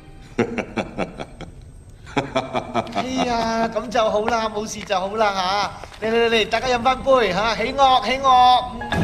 哎呀，咁就好啦，冇事就好啦嚇。嚟，大家飲翻杯嚇，喜樂喜樂。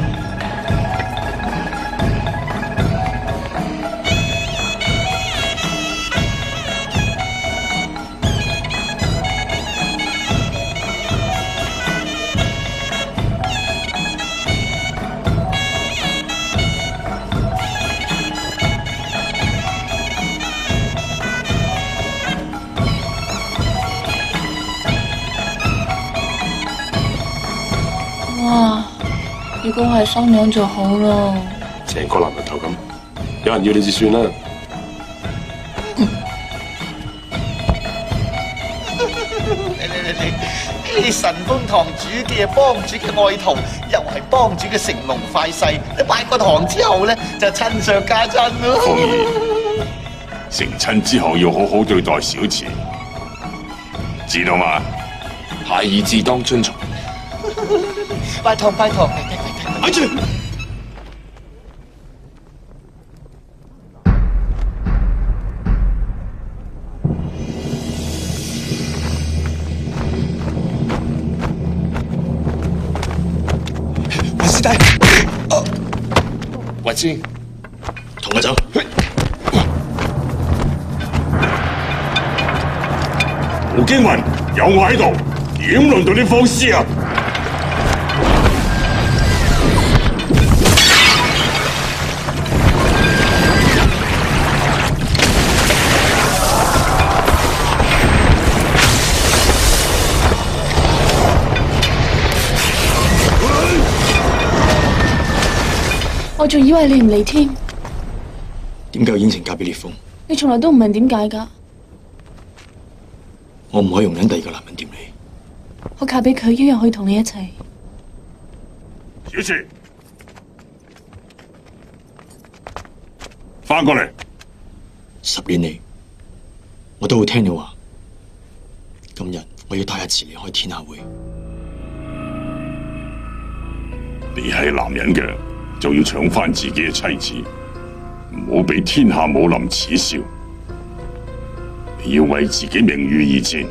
哇！如果我係新娘就好咯。 成個男人頭咁，有人要你就算啦。 你神風堂主嘅幫主嘅愛徒，又係幫主嘅乘龍快婿，你拜過堂之後咧，就親上加親咯。 鳳兒，成親之後要好好對待小慈，知道嗎？ 孩兒自當遵從。 拜託， 咪住！ 雲師弟， 雲師， 同我走。 胡經雲，有我喺度，點輪到你放肆啊！ 我仲以為你唔嚟添。 點解要應承嫁俾烈風？ 你從來都唔問點解㗎。 我唔可以容忍第二個男人掂你。 我嫁俾佢，一樣可以同你一齊。 小慈，翻過嚟。 10年嚟，我都會聽你話。今日我要帶阿慈離開天下會。 你係男人嘅，就要搶翻自己嘅妻子，唔好俾天下武林恥笑。你要為自己名譽而戰。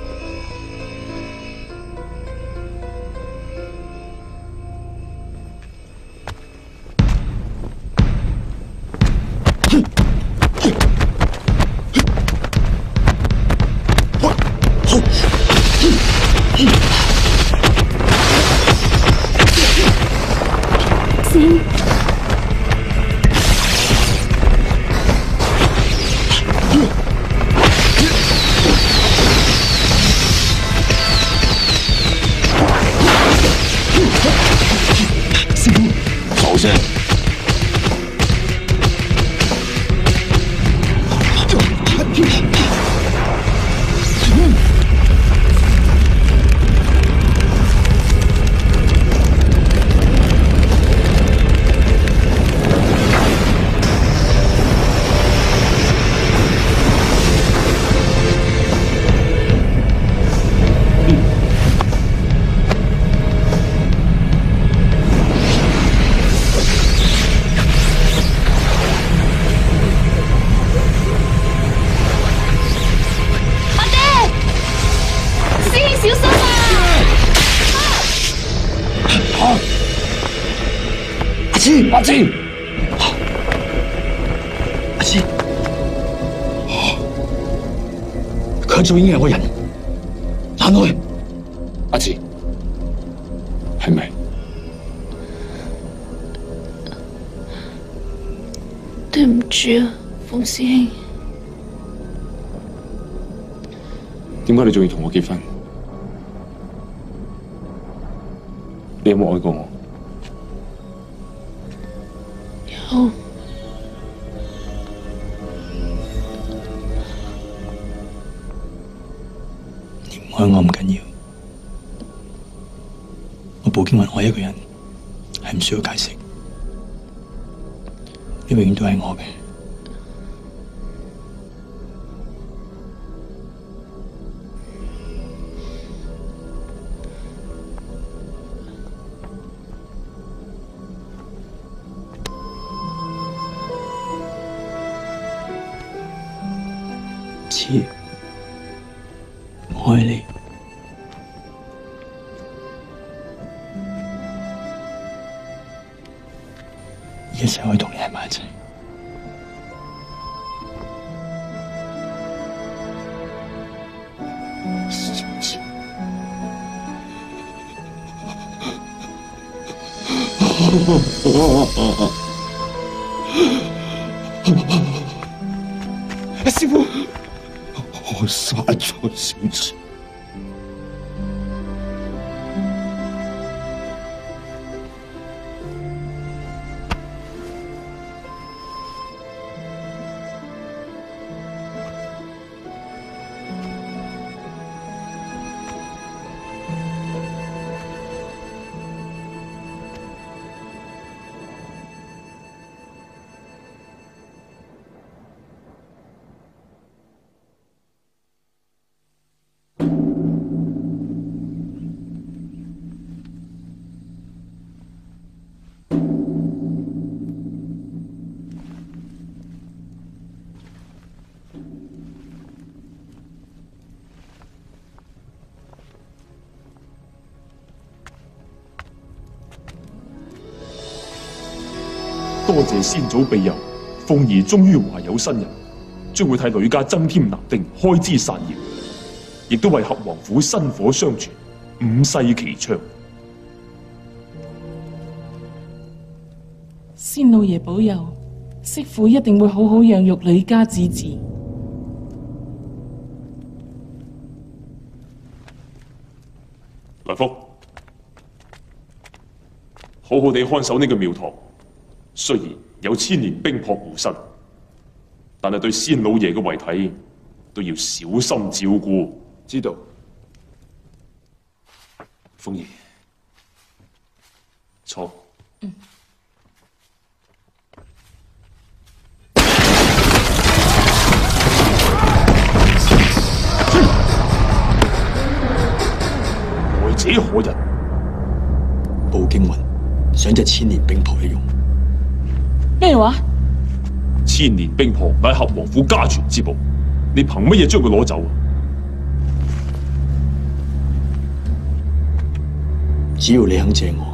阿千， 阿千，佢早已經係我人，攔開。 阿千， 係咪？ 對唔住啊，馮師兄。 點解你仲要同我結婚？你有冇愛過我？ 有。 你唔愛我唔緊要，我步驚雲愛一個人係唔需要解釋，你永遠都係我嘅。知，我愛你。一世可以同你喺埋一齊。師傅，我殺咗小慈。 多謝先祖庇佑，鳳兒終於懷有新人，將會替呂家增添男丁，開枝散葉，亦都為合王府薪火相傳，五世其昌。 先老爺保佑，媳婦一定會好好養育呂家子嗣。 來福，好好地看守呢個廟堂。雖然有千年冰魄護身，但係對先老爺嘅遺體都要小心照顧。知道。鳳兒，坐。來者何人？ 步驚雲想隻千年冰魄一用。 咩話？ 千年冰魄乃合王府家傳之寶，你憑乜嘢將佢攞走啊？ 只要你肯借我，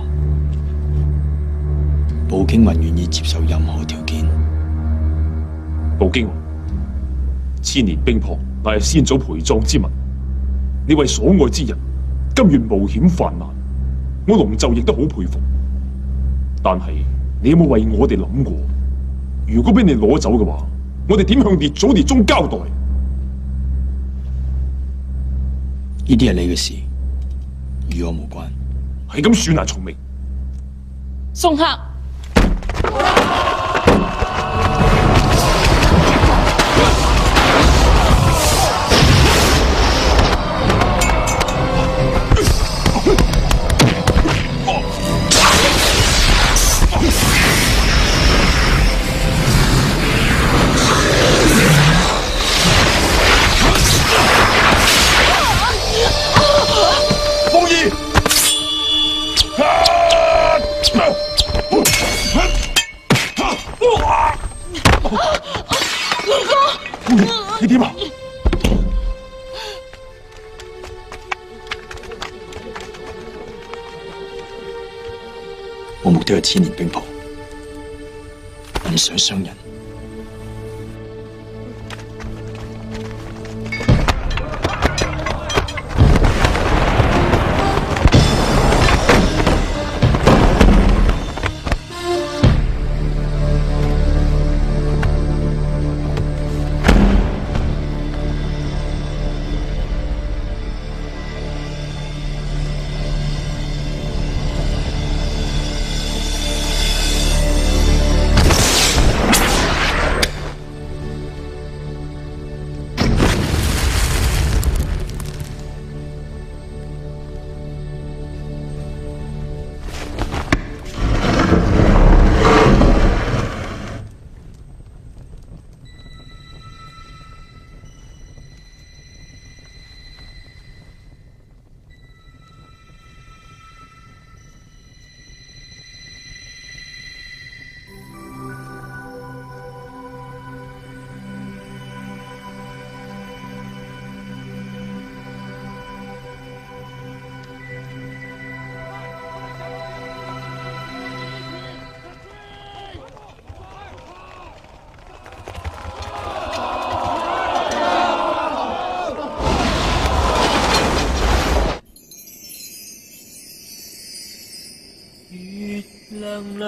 步驚雲願意接受任何條件。 步驚雲，千年冰魄乃係先祖陪葬之物，你為所愛之人甘願冒險犯難，我龍就亦都好佩服。但係，你有冇為我哋諗過？如果俾你攞走嘅話，我哋點向列祖列宗交代？ 呢啲係你嘅事，與我無關。 係咁算啊，松明。 送客。 你點啊？ 我目的係千年冰魄，唔想傷人。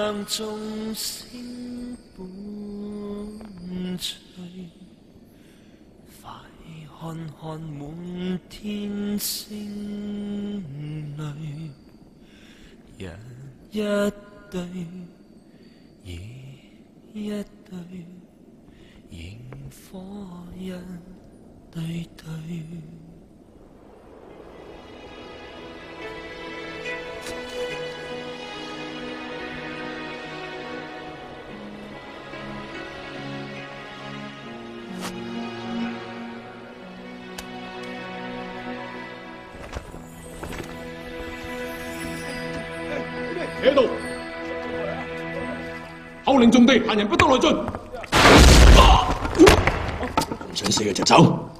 冷鐘聲伴隨，快看看滿天星淚，日一對，夜一對，螢火一對對。 企喺度，口令重地，閒人不得內進。 唔想死嘅就走。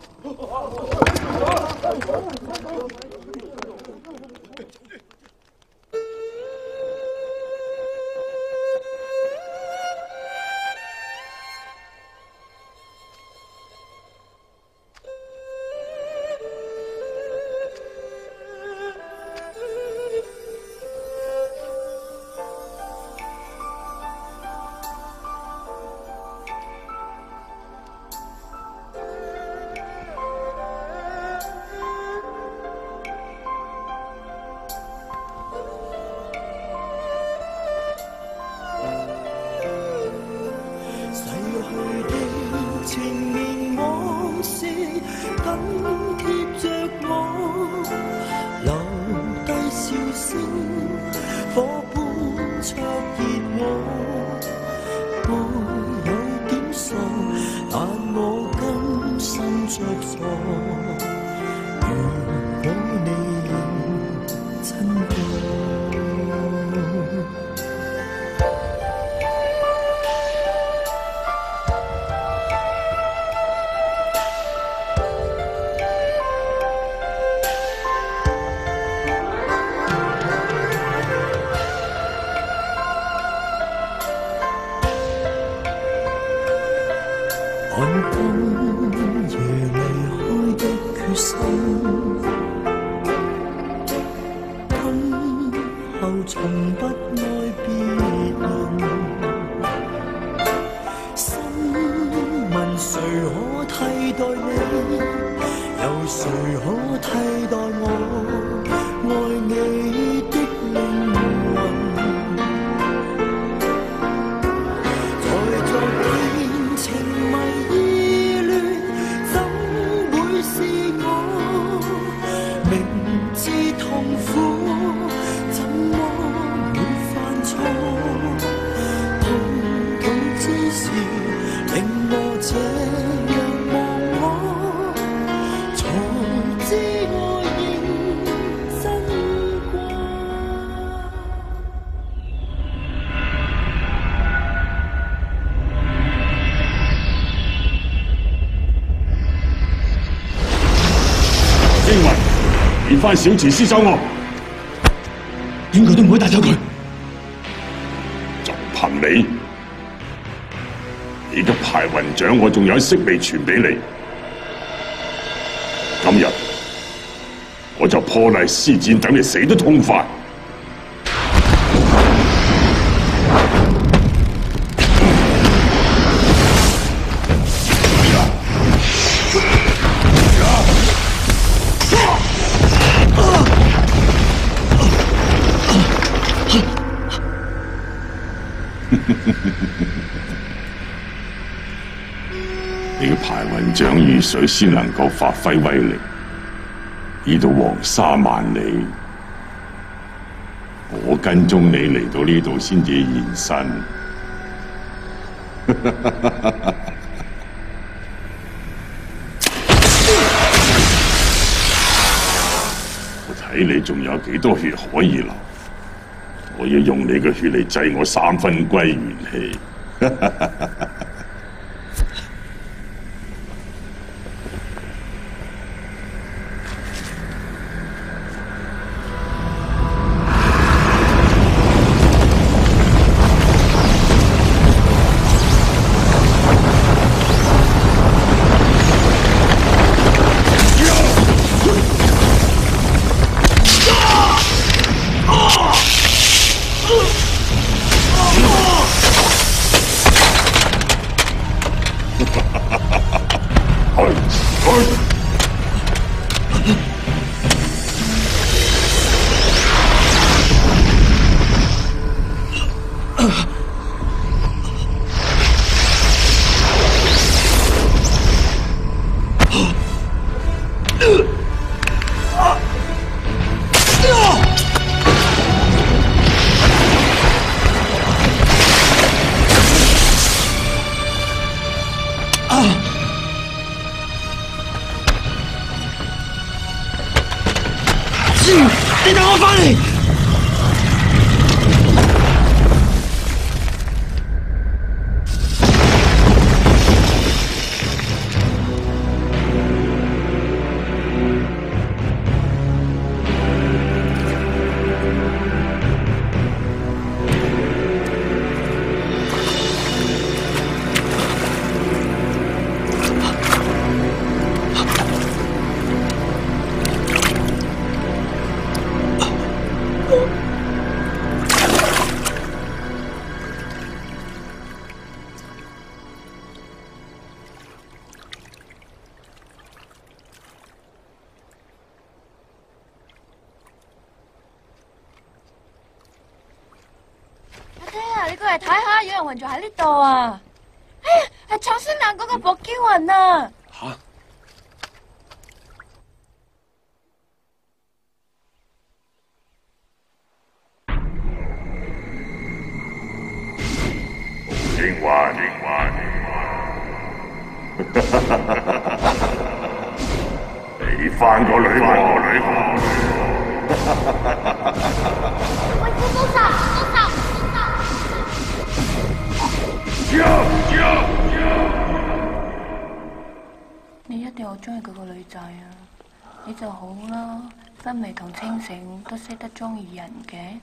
翻小池屍首案， 點解都唔可以帶走佢？ 就憑你嘅排雲掌，我仲有一息未傳俾你。今日我就破例施展，等你死得痛快。你嘅排雲掌遇水先能夠發揮威力，呢度黃沙萬里，我跟蹤你嚟到呢度先至現身。我睇你仲有幾多血可以流，我要用你嘅血嚟祭我3分歸元氣。 你等我翻嚟！ 你過嚟睇下，有人暈咗喺呢度啊！哎呀，係坐新娘嗰個薄肌雲啊！ 吓！ 英華，你翻個女喎！ 喂，高手！ 你一定好中意嗰個女仔啊！你就好啦，昏迷同清醒都識得中意人嘅。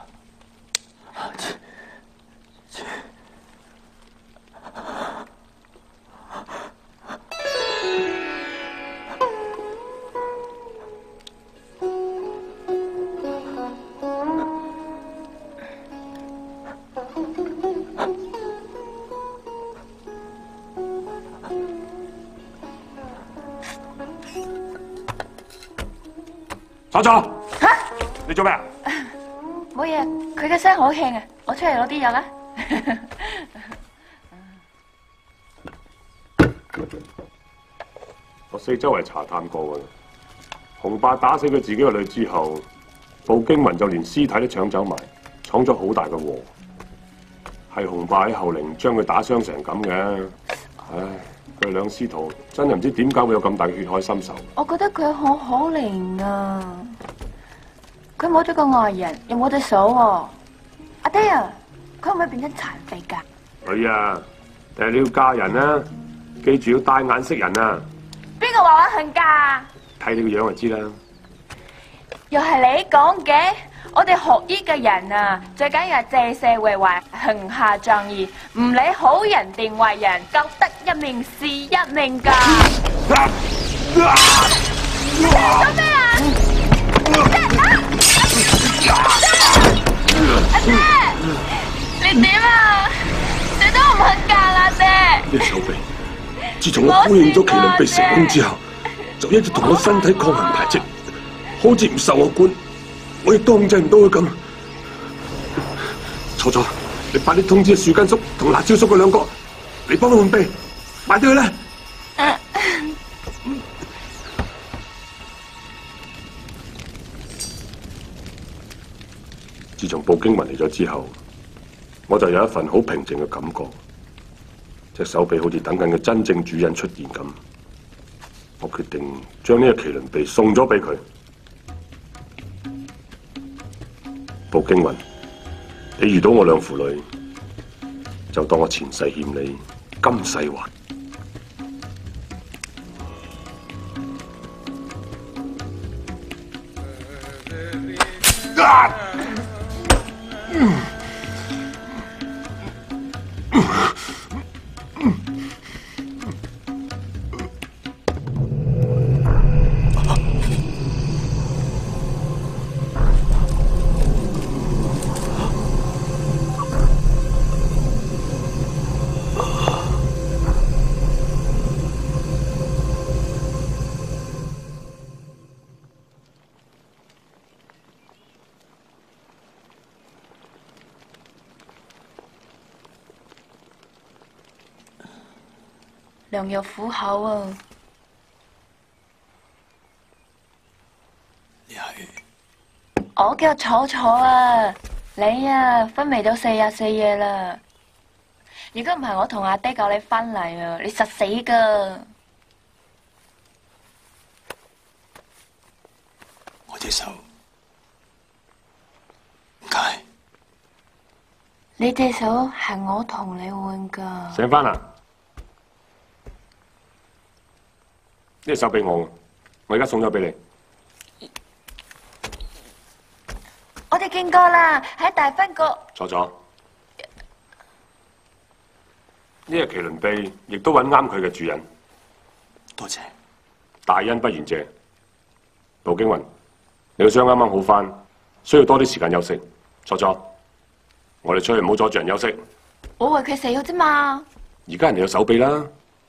楚楚，吓，你做咩啊？ 冇嘢，佢嘅聲好輕啊！我出嚟攞啲藥啦。 我四周圍查探過嘅，紅霸打死佢自己個女之後，步驚雲就連屍體都搶走埋，闖咗好大嘅禍。係紅霸喺後陵將佢打傷成咁嘅，唉，佢兩師徒真係唔知點解會有咁大嘅血海深仇。 我覺得佢好可憐啊！佢冇咗個愛人，又冇隻手喎。阿爹啊，佢會唔會變咗殘廢㗎？ 女啊，你要嫁人啊，記住要帶眼識人啊！ 邊個話我恨嫁？ 睇你個樣就知啦。 又係你講嘅？我哋學醫嘅人啊，最緊要係借勢為懷，行下仗義，唔理好人定壞人，救得一命是一命㗎。你做咩啊？阿爹，你點啊？你都唔肯嫁啦，爹。 呢手臂，自從我呼應咗麒麟臂成功之後，就一直同我身體抗衡排斥，好似唔受我管，我亦都控制唔到佢咁。楚楚，你快啲通知樹根叔同辣椒叔佢兩個嚟幫佢換臂，快啲去啦！自從步驚雲嚟咗之後，我就有一份好平靜嘅感覺，隻手臂好似等緊嘅真正主人出現咁。我決定將呢個麒麟臂送咗俾佢。步驚雲，你遇到我兩父女，就當我前世欠你，今世還。 良藥苦口啊！ 我叫楚楚啊，你啊昏迷咗44夜啦。如果唔係我同阿爹救你翻嚟啊，你實死噶。 我隻手，唔該。 你隻手係我同你換噶。 醒翻啦！呢隻手俾我，我而家送咗俾你。 我哋見過啦，喺大分局。 錯咗。呢隻麒麟臂亦都揾啱佢嘅主人。 多謝。 大恩不言謝。杜經雲，你個傷啱啱好翻，需要多啲時間休息。錯咗。我哋出去唔好阻住人休息。 我為佢死咗啫嘛。 而家人哋有手臂啦。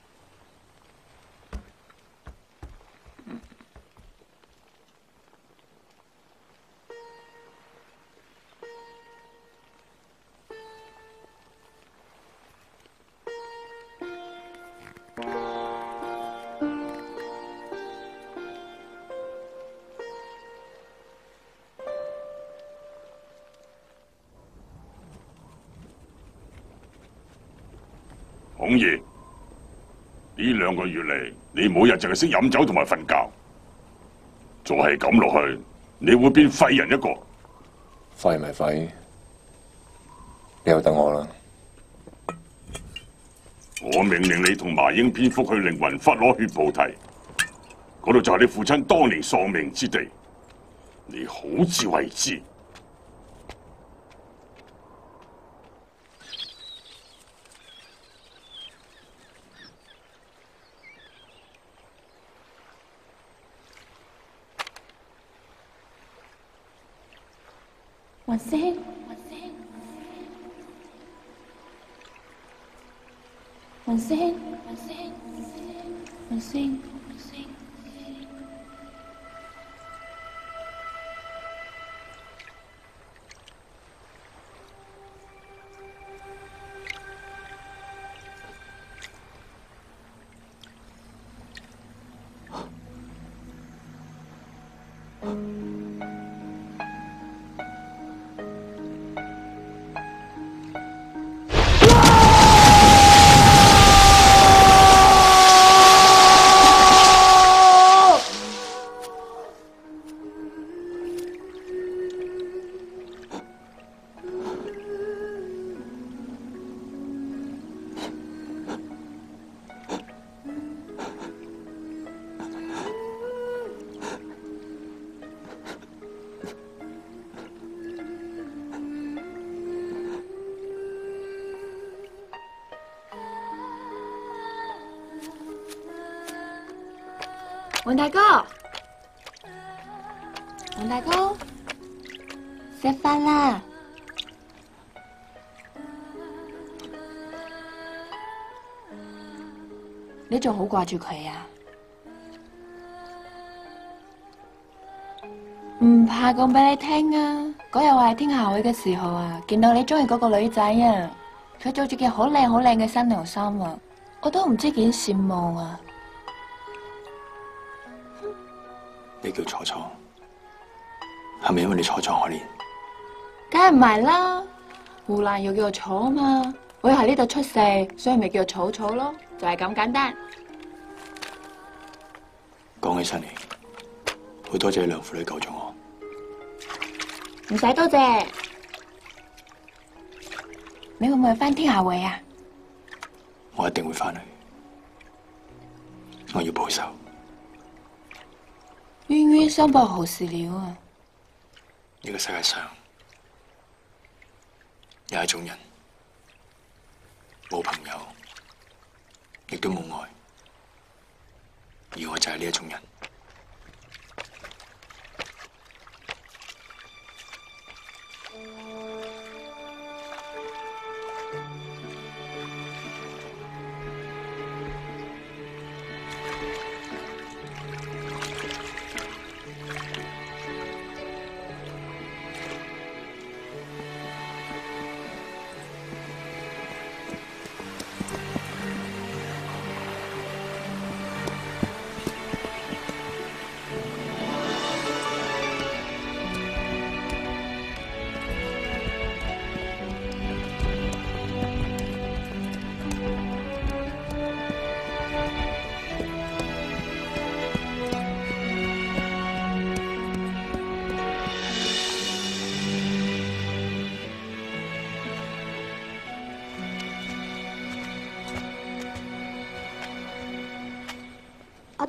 孔爺，呢2個月嚟，你每日淨係識飲酒同埋瞓覺，再係咁落去，你會變廢人一個。 廢咪廢，你由得我啦。 我命令你同麻鷹蝙蝠去靈魂窟攞血菩提，嗰度就係你父親當年喪命之地，你好自為之。 雲師兄，雲師兄，雲師兄。黃大哥，黃大哥，食飯啦！你仲好掛住佢啊？唔怕講俾你聽啊！嗰日我喺天下會嘅時候啊，見到你中意嗰個女仔啊，佢着住件好靚嘅新娘衫啊，我都唔知幾羨慕啊！ 你叫楚楚，係咪因為你楚楚可憐？ 梗係唔係啦，湖南又叫做楚啊嘛，我又喺呢度出世，所以咪叫做楚楚咯，就係咁簡單。 講起上嚟，好多謝你兩父女救咗我。 唔使多謝。你會唔會返天下會啊？ 我一定會返去，我要報仇。 冤冤相報何時了啊！ 呢個世界上有一種人，冇朋友，亦都冇愛，而我就係呢一種人。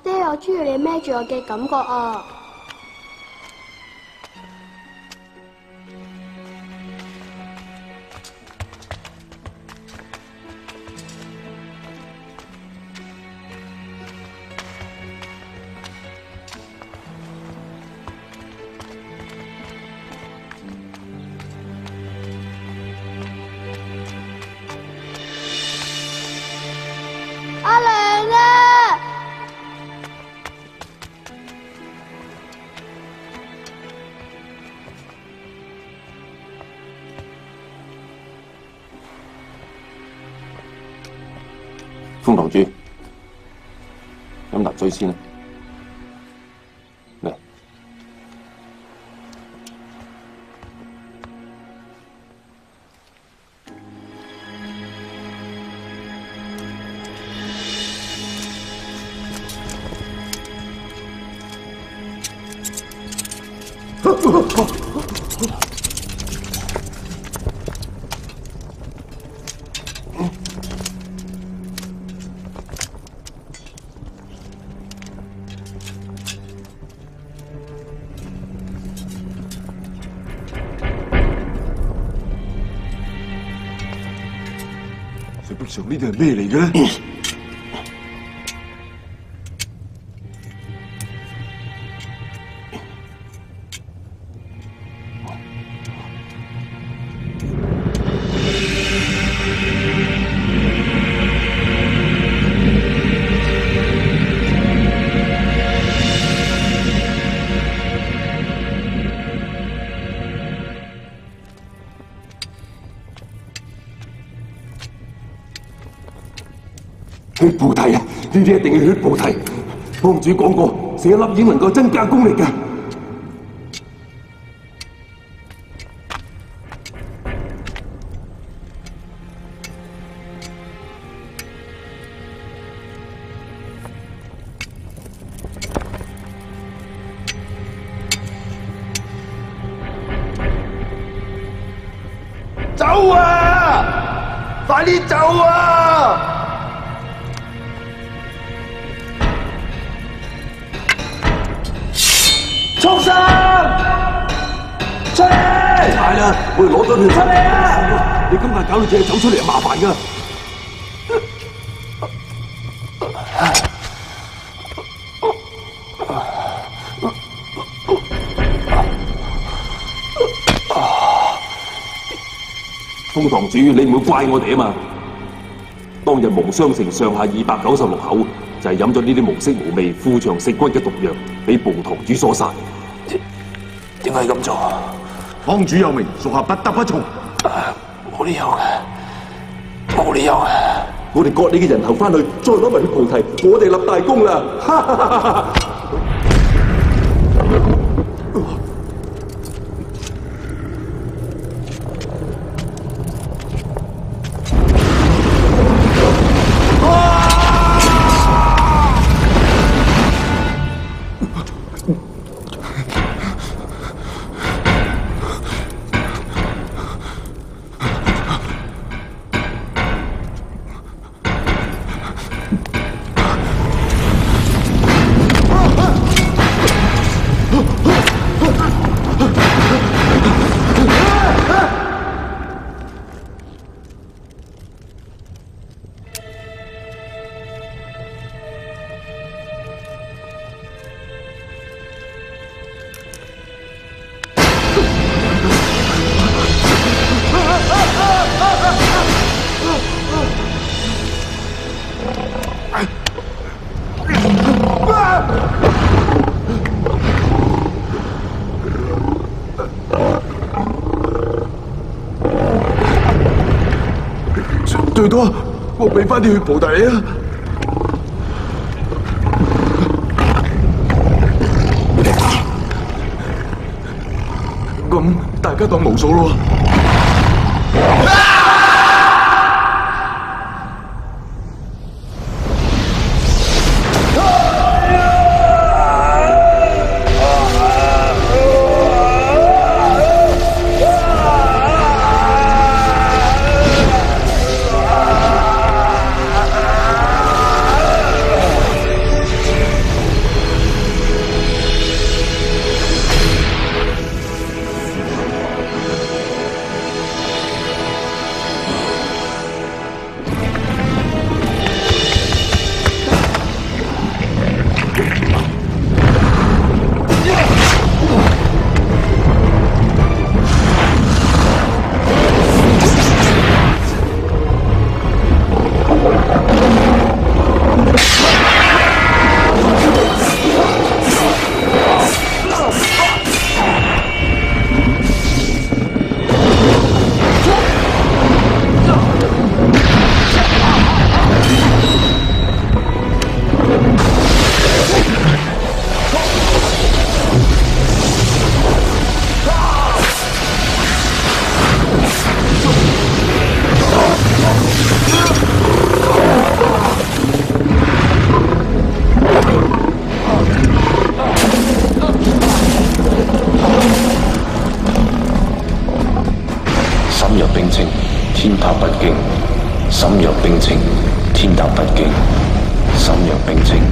爹，我中意你孭住我嘅感覺啊！阿娘啊！ 風堂主，飲啖水先啦。嚟， 石壁上呢啲係咩嚟嘅咧？血菩提啊！呢啲一定係血菩提。幫主講過，食一粒已能夠增加功力㗎。 走啊！快啲走啊！畜生！出嚟！ 係啦，我哋攞咗條出嚟啊！ 你今日搞到隻走出嚟係麻煩㗎。風堂主，你唔會怪我哋啊嘛！當日無雙城上下296口，就係飲咗呢啲無色無味、腐腸食骨嘅毒藥，俾暴堂主所殺。點解咁做？ 幫主有命，屬下不得不從。 冇理由嘅，冇理由嘅。我哋割你嘅人頭翻去，再攞埋血菩提，我哋立大功啦！哈哈哈哈！最多我俾翻啲血菩提你啊！咁大家當無數咯。 天塔不驚，心若冰清；天塔不驚，心若冰清。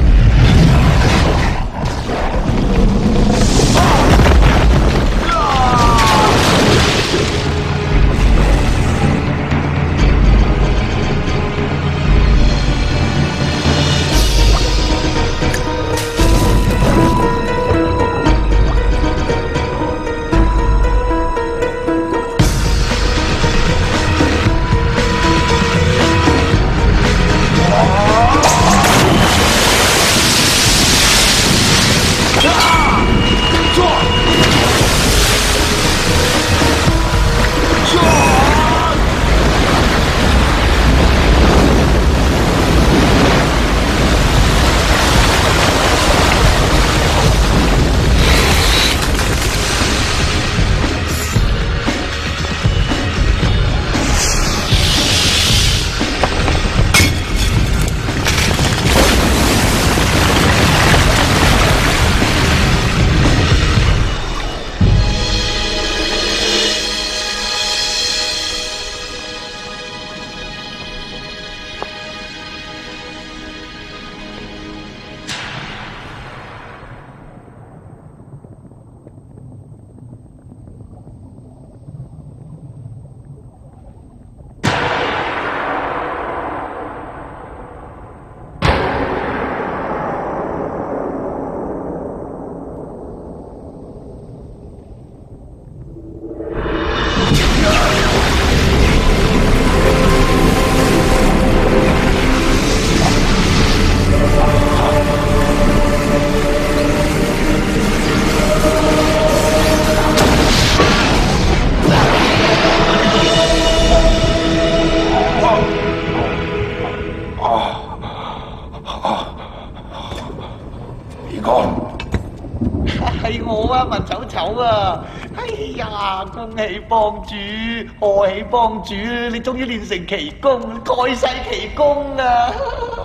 恭喜幫主，賀喜幫主，你終於練成奇功，蓋世奇功啊！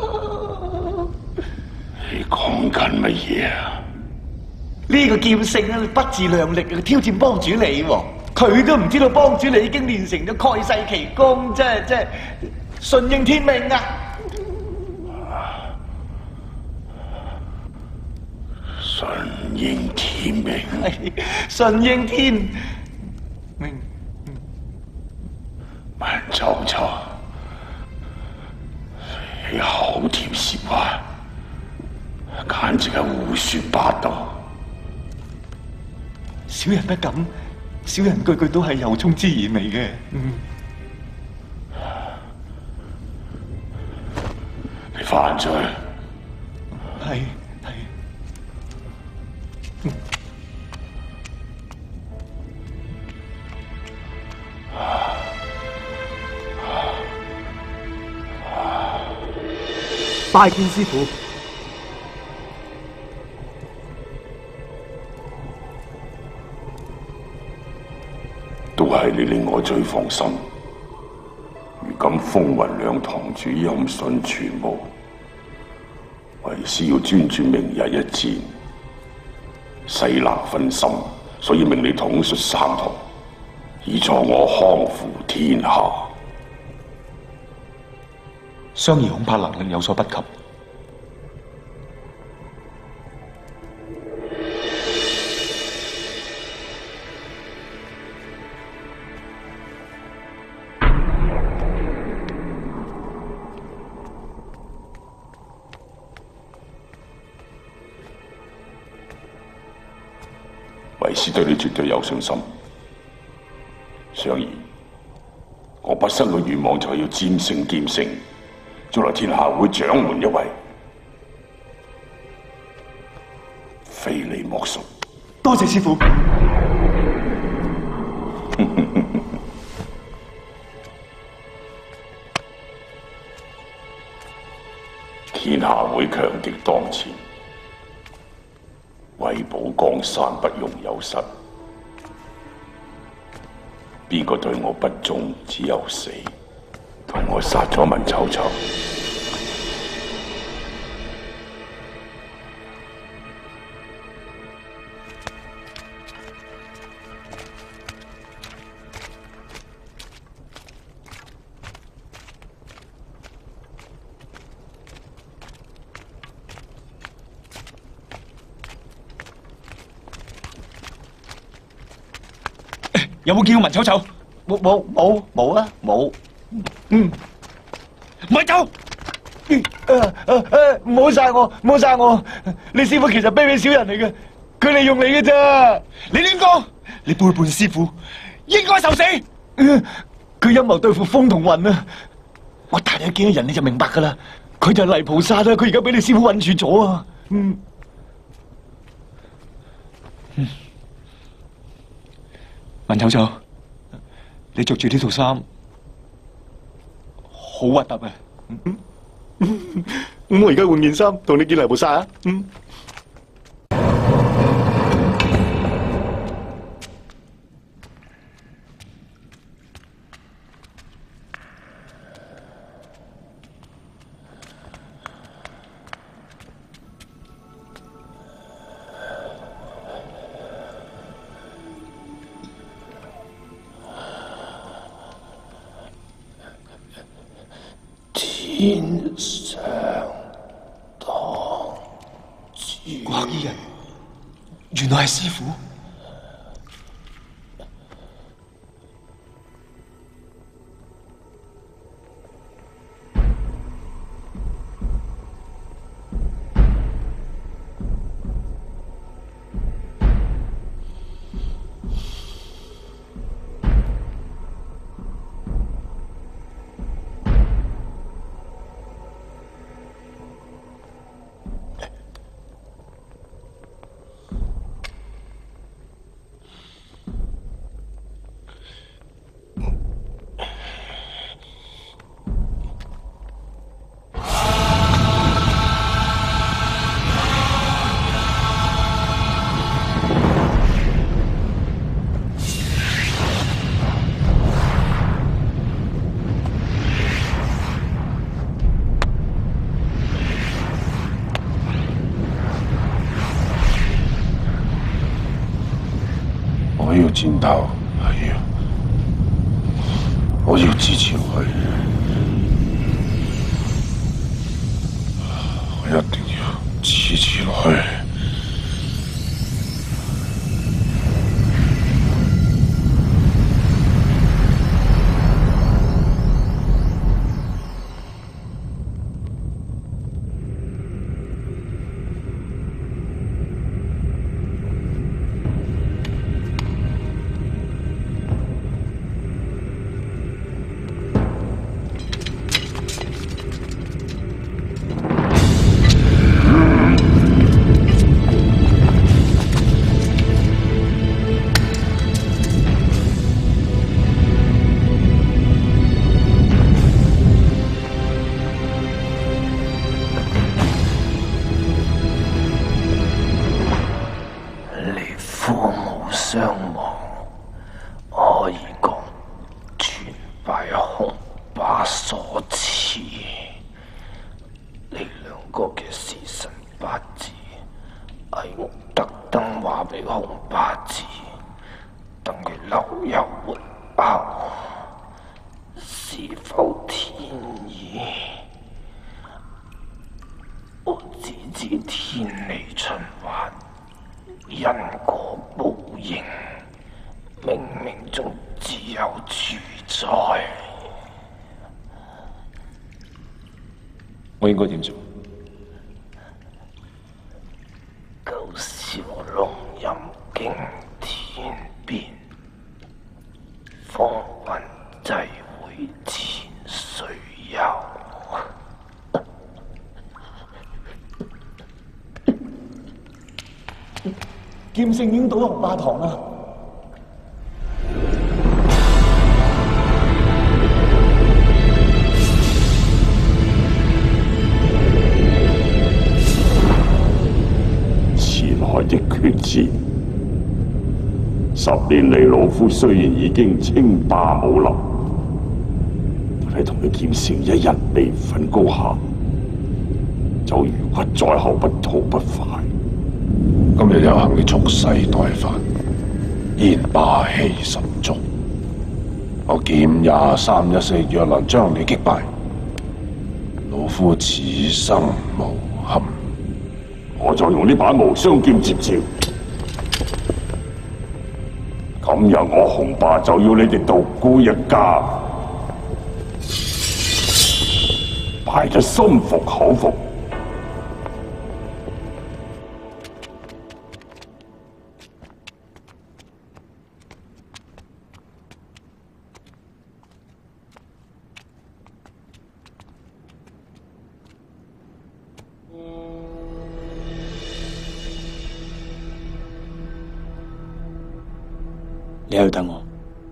你講緊乜嘢啊？ 呢個劍聖啊，不自量力啊，挑戰幫主你喎，佢都唔知道幫主你已經練成咗蓋世奇功，真係順應天命啊！ 順應天命， 順應天命。 文秋秋，你口甜舌滑，簡直係胡說八道。 小人不敢，小人句句都係由衷之言嚟嘅。 你犯罪。 係。 拜見師傅。 都係你令我最放心。如今風雲兩堂主音訊全無，為師要專注明日一戰，勢難分心，所以命你統率三堂，以助我匡扶天下。 雙兒恐怕能力有所不及。 為師對你絕對有信心。雙兒，我畢生嘅願望就係要戰勝劍聖，將來天下會掌門一位，非你莫屬。 多謝師傅。 天下會強敵當前，為保江山不容有失。邊個對我不忠，只有死。同我殺咗文丑丑。 有冇見過文丑丑？ 冇啊，冇。 唔係走！ 唔好殺我，唔好殺我！你師傅其實卑鄙小人嚟嘅，佢利用你嘅咋？ 你亂講！你背叛師傅，應該受死！ 佢陰謀對付風同雲啊！我大約見到人你就明白噶啦，佢就係泥菩薩啦，佢而家俾你師傅困住咗啊！ 文丑丑，你着住呢套衫好核突啊！ 咁我而家換件衫，同你見泥菩薩啊！ 天上當主， 黑衣人原來係師傅。 我要戰鬥，我要支持佢，我一定要支持落去。 我應該點做？ 九霄龍吟驚天變，風雲際會千歲遊。 劍聖已經倒紅霸堂啦！ 的決戰，10年嚟，老夫雖然已經稱霸武林，但係同佢劍聖一日未分高下，就如屈在後不吐不快。 今日有幸你蓄勢待發，現霸氣十足。我劍2314若能將你擊敗，老夫此生無憾。 我就用呢把無雙劍接招，咁今日我雄霸就要你哋獨孤一家，敗得心服口服。 你喺度等我。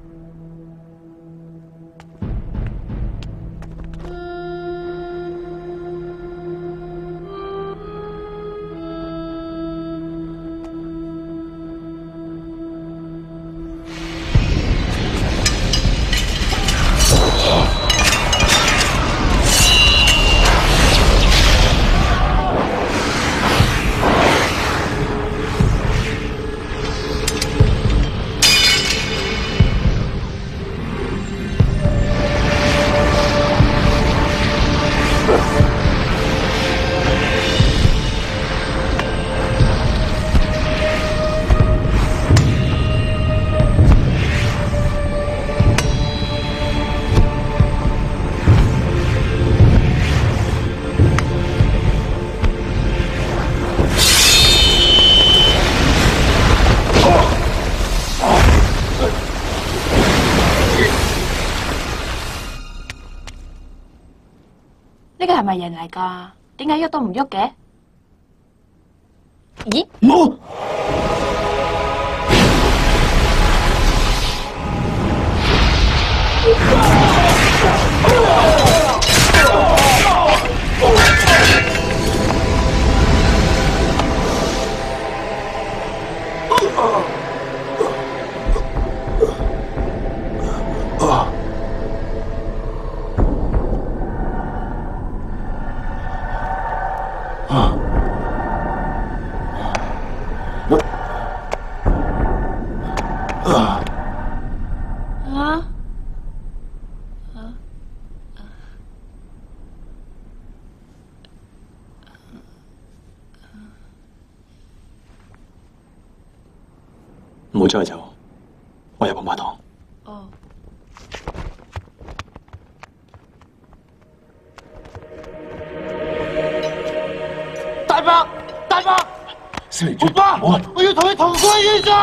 呢個係咪人嚟㗎？點解喐都唔喐嘅？咦？ 冇。唔好再走，我有棒棒糖。 哦。 大伯，大伯， 小離我爸，我要同你同歸於盡。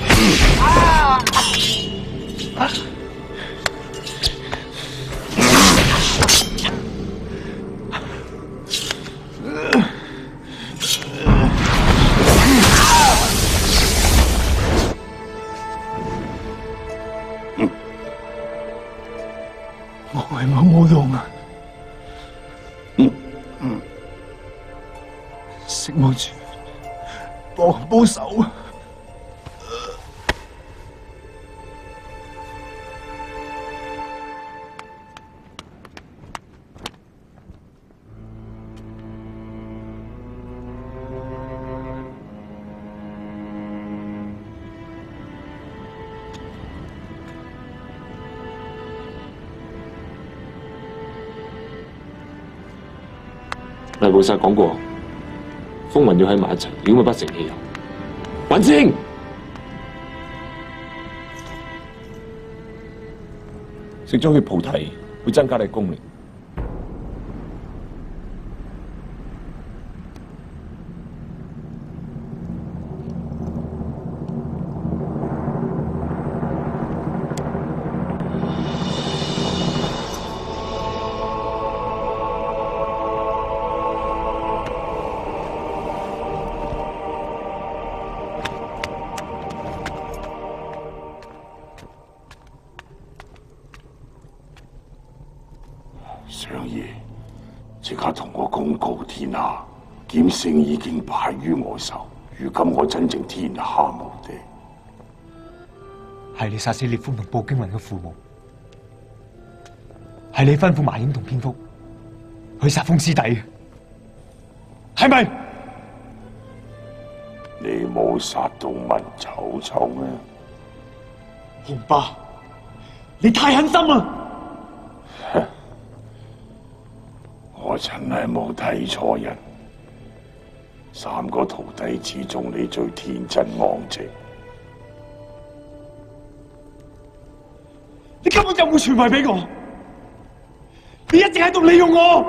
我係冇用啊！食冇住，幫手啊！ 黎菩薩講過，風雲要喺埋一齊，如果咪不成氣候。雲清，食咗血菩提會增加你功力。 相爺，即刻同我公告天下，劍聖已經敗於我手，如今我真正天下無敵。 係你殺死烈風同步驚雲嘅父母，係你吩咐麻影同蝙蝠去殺風師弟，係咪？ 你冇殺到文丑丑咩？ 雄霸，你太狠心啦！ 我真係冇睇錯人，三個徒弟之中，你最天真昂直。 你根本就冇傳位俾我，你一直喺度利用我。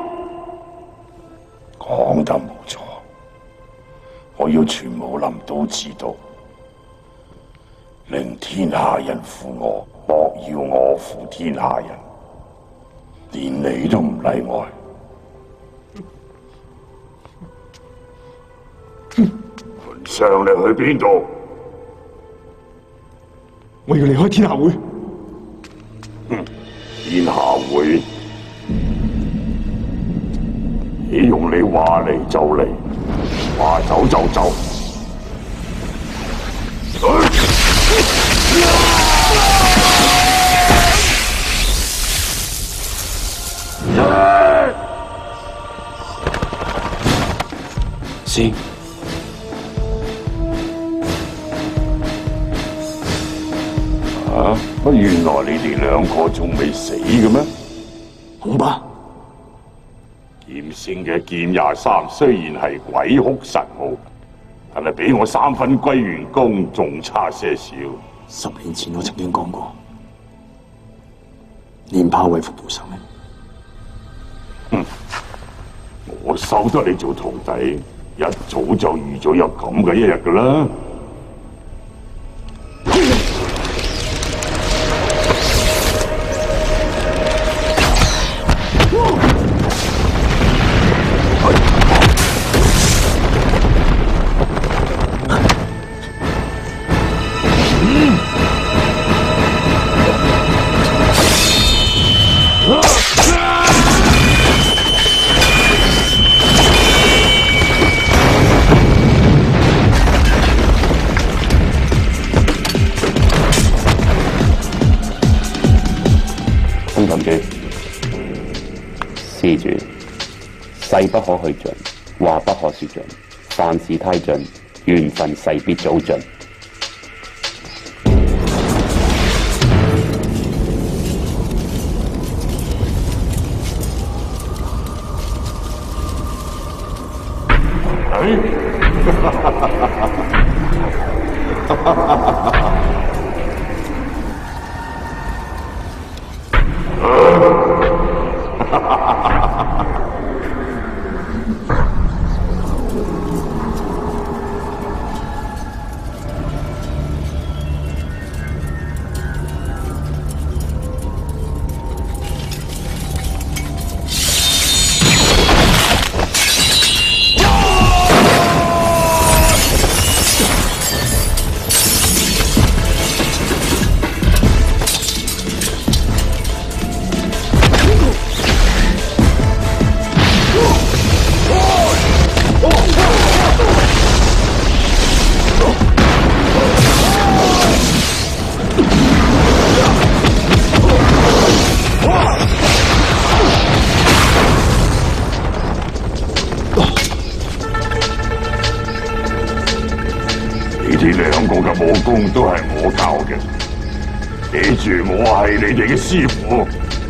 講得冇錯，我要全武林都知道，令天下人負我，莫要我負天下人，連你都唔例外。雲上，你去邊度？ 我要離開天下會。 天下會，豈用你話嚟就嚟，話走就走？ 師， 啊！乜原來你哋兩個仲未死嘅咩？ 恐怕劍聖嘅劍23雖然係鬼哭神號，但係比我3分歸元功仲差些少。 10年前我曾經講過，練炮為服務生命。 我收得你做徒弟，一早就預咗有咁嘅一日㗎啦。 施主，勢不可去盡，話不可說盡。凡事太盡，緣分勢必早盡。 武功都係我教嘅，記住我係你哋嘅師傅。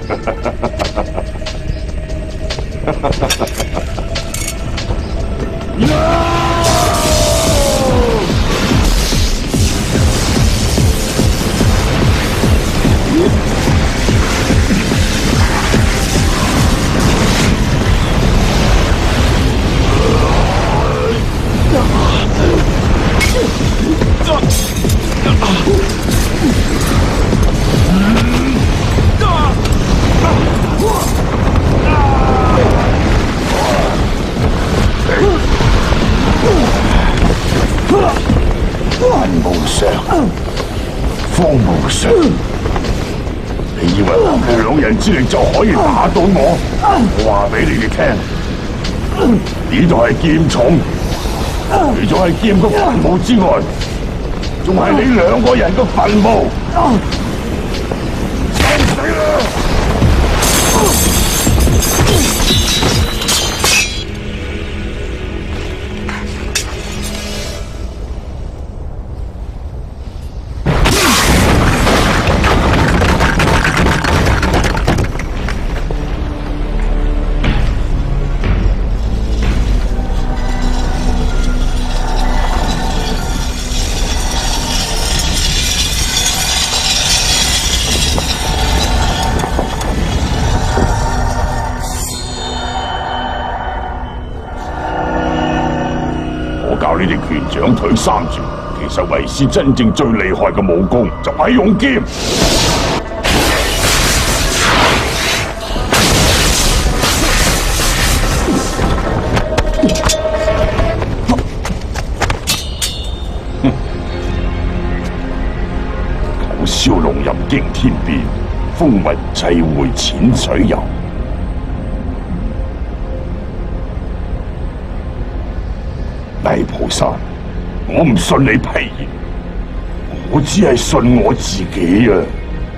方無常，你以為憑佢2人之力就可以打到我？我話俾你哋聽，呢度係劍重，除咗係劍個墳墓之外，仲係你2個人個墳墓。收死啦！ 拳、掌腿三絕，其實為師真正最厲害嘅武功就係用劍。九霄龍入驚天變，風雲際會淺水遊。泥菩薩，我唔信你批言，我只係信我自己啊！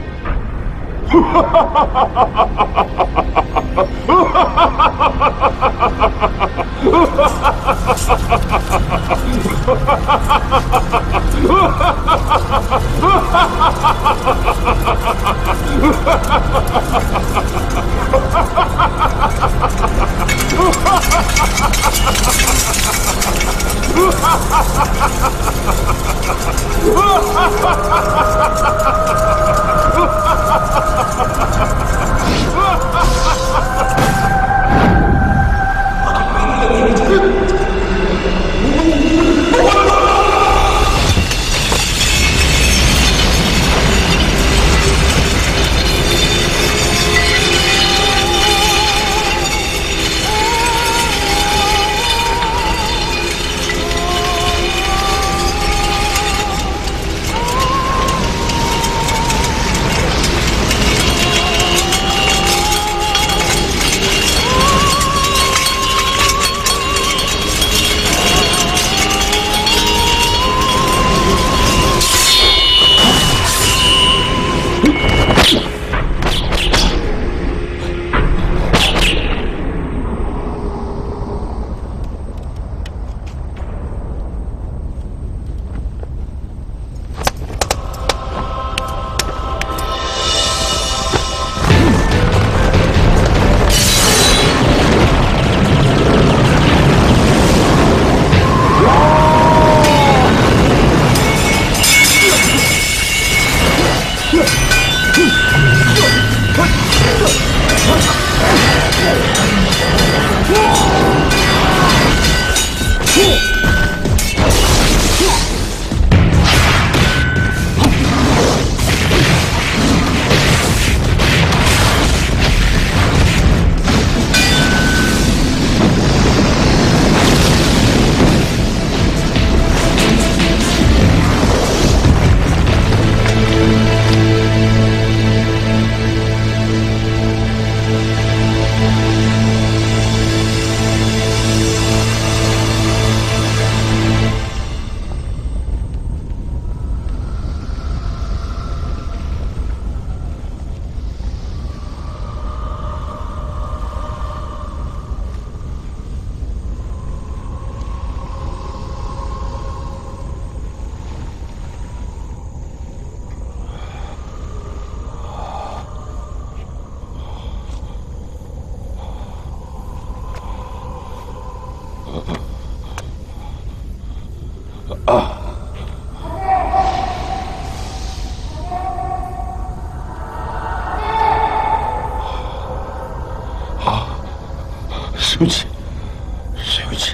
小姐，小姐，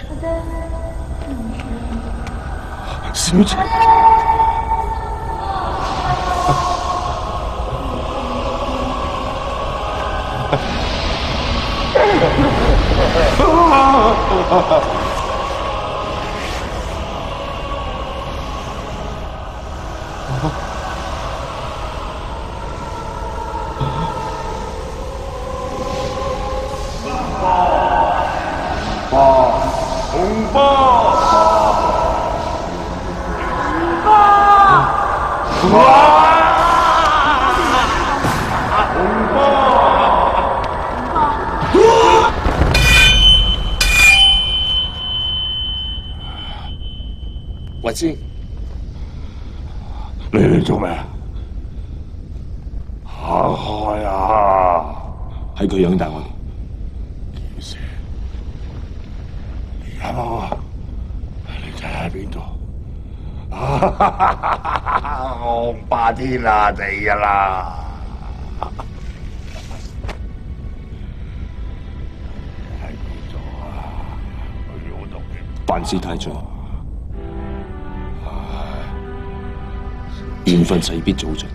小姐， 雲師，你嚟做咩啊？行開啊！係佢養大我哋。劍蛇，而家我你仔喺邊度？我霸天下地㗎啦！喺邊度啊？去我度嘅。萬事太長。 緣分勢必早盡。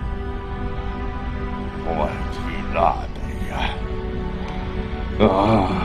我係天下第一啊！